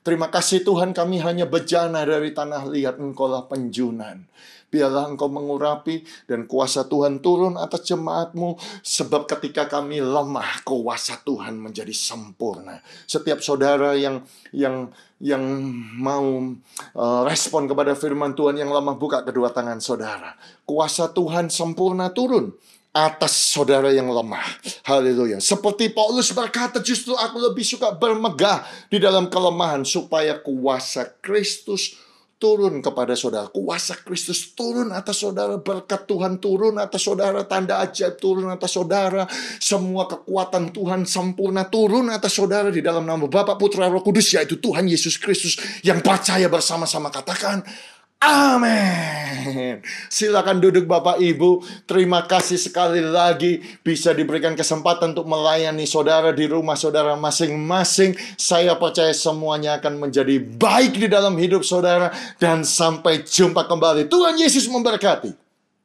Terima kasih Tuhan, kami hanya bejana dari tanah liat, Engkaulah penjunan. Biarlah Engkau mengurapi dan kuasa Tuhan turun atas jemaat-Mu. Sebab ketika kami lemah, kuasa Tuhan menjadi sempurna. Setiap saudara yang yang yang mau uh, respon kepada firman Tuhan yang lemah, buka kedua tangan saudara. Kuasa Tuhan sempurna turun atas saudara yang lemah. Haleluya. Seperti Paulus berkata, justru aku lebih suka bermegah di dalam kelemahan, supaya kuasa Kristus turun kepada saudara. Kuasa Kristus turun atas saudara. Berkat Tuhan turun atas saudara. Tanda ajaib turun atas saudara. Semua kekuatan Tuhan sempurna turun atas saudara di dalam nama Bapa, Putra, Roh Kudus, yaitu Tuhan Yesus Kristus. Yang percaya bersama-sama katakan amin. Silakan duduk Bapak Ibu. Terima kasih sekali lagi bisa diberikan kesempatan untuk melayani saudara di rumah saudara masing-masing. Saya percaya semuanya akan menjadi baik di dalam hidup saudara. Dan sampai jumpa kembali. Tuhan Yesus memberkati.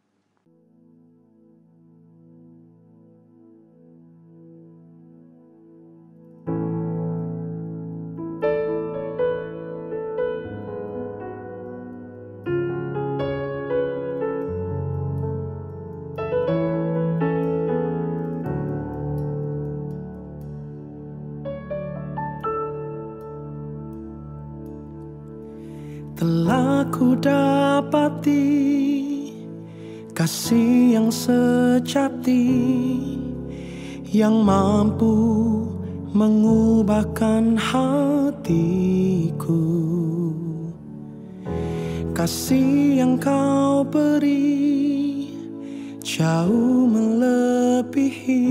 Telah ku dapati kasih yang sejati, yang mampu mengubahkan hatiku. Kasih yang kau beri jauh melebihi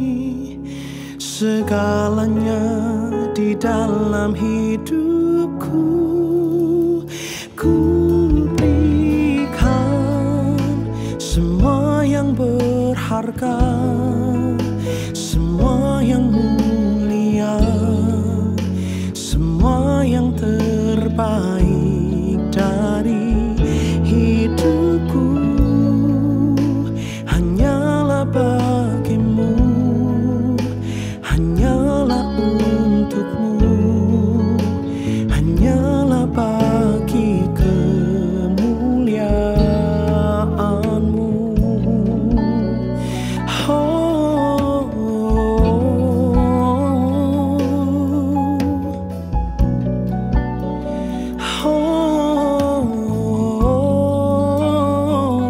segalanya di dalam hidupku. Ku berikan semua yang berharga, semua yang mulia, semua yang terbaik dari hidupku. Hanyalah bagimu, hanyalah untukmu, hanyalah bagi kemuliaan-Mu. Oh, oh, oh.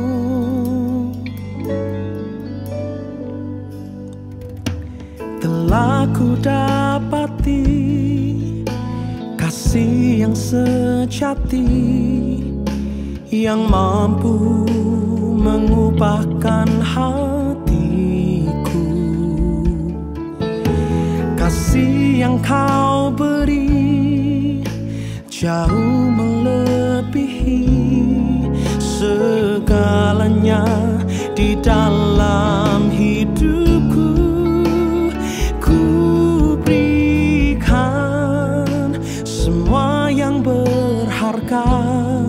Telah ku dapati kasih yang sejati, yang mampu mengubahkan hatiku. Kasih yang kau beri jauh melebihi segalanya di dalam hidupku. Ku berikan semua yang berharga,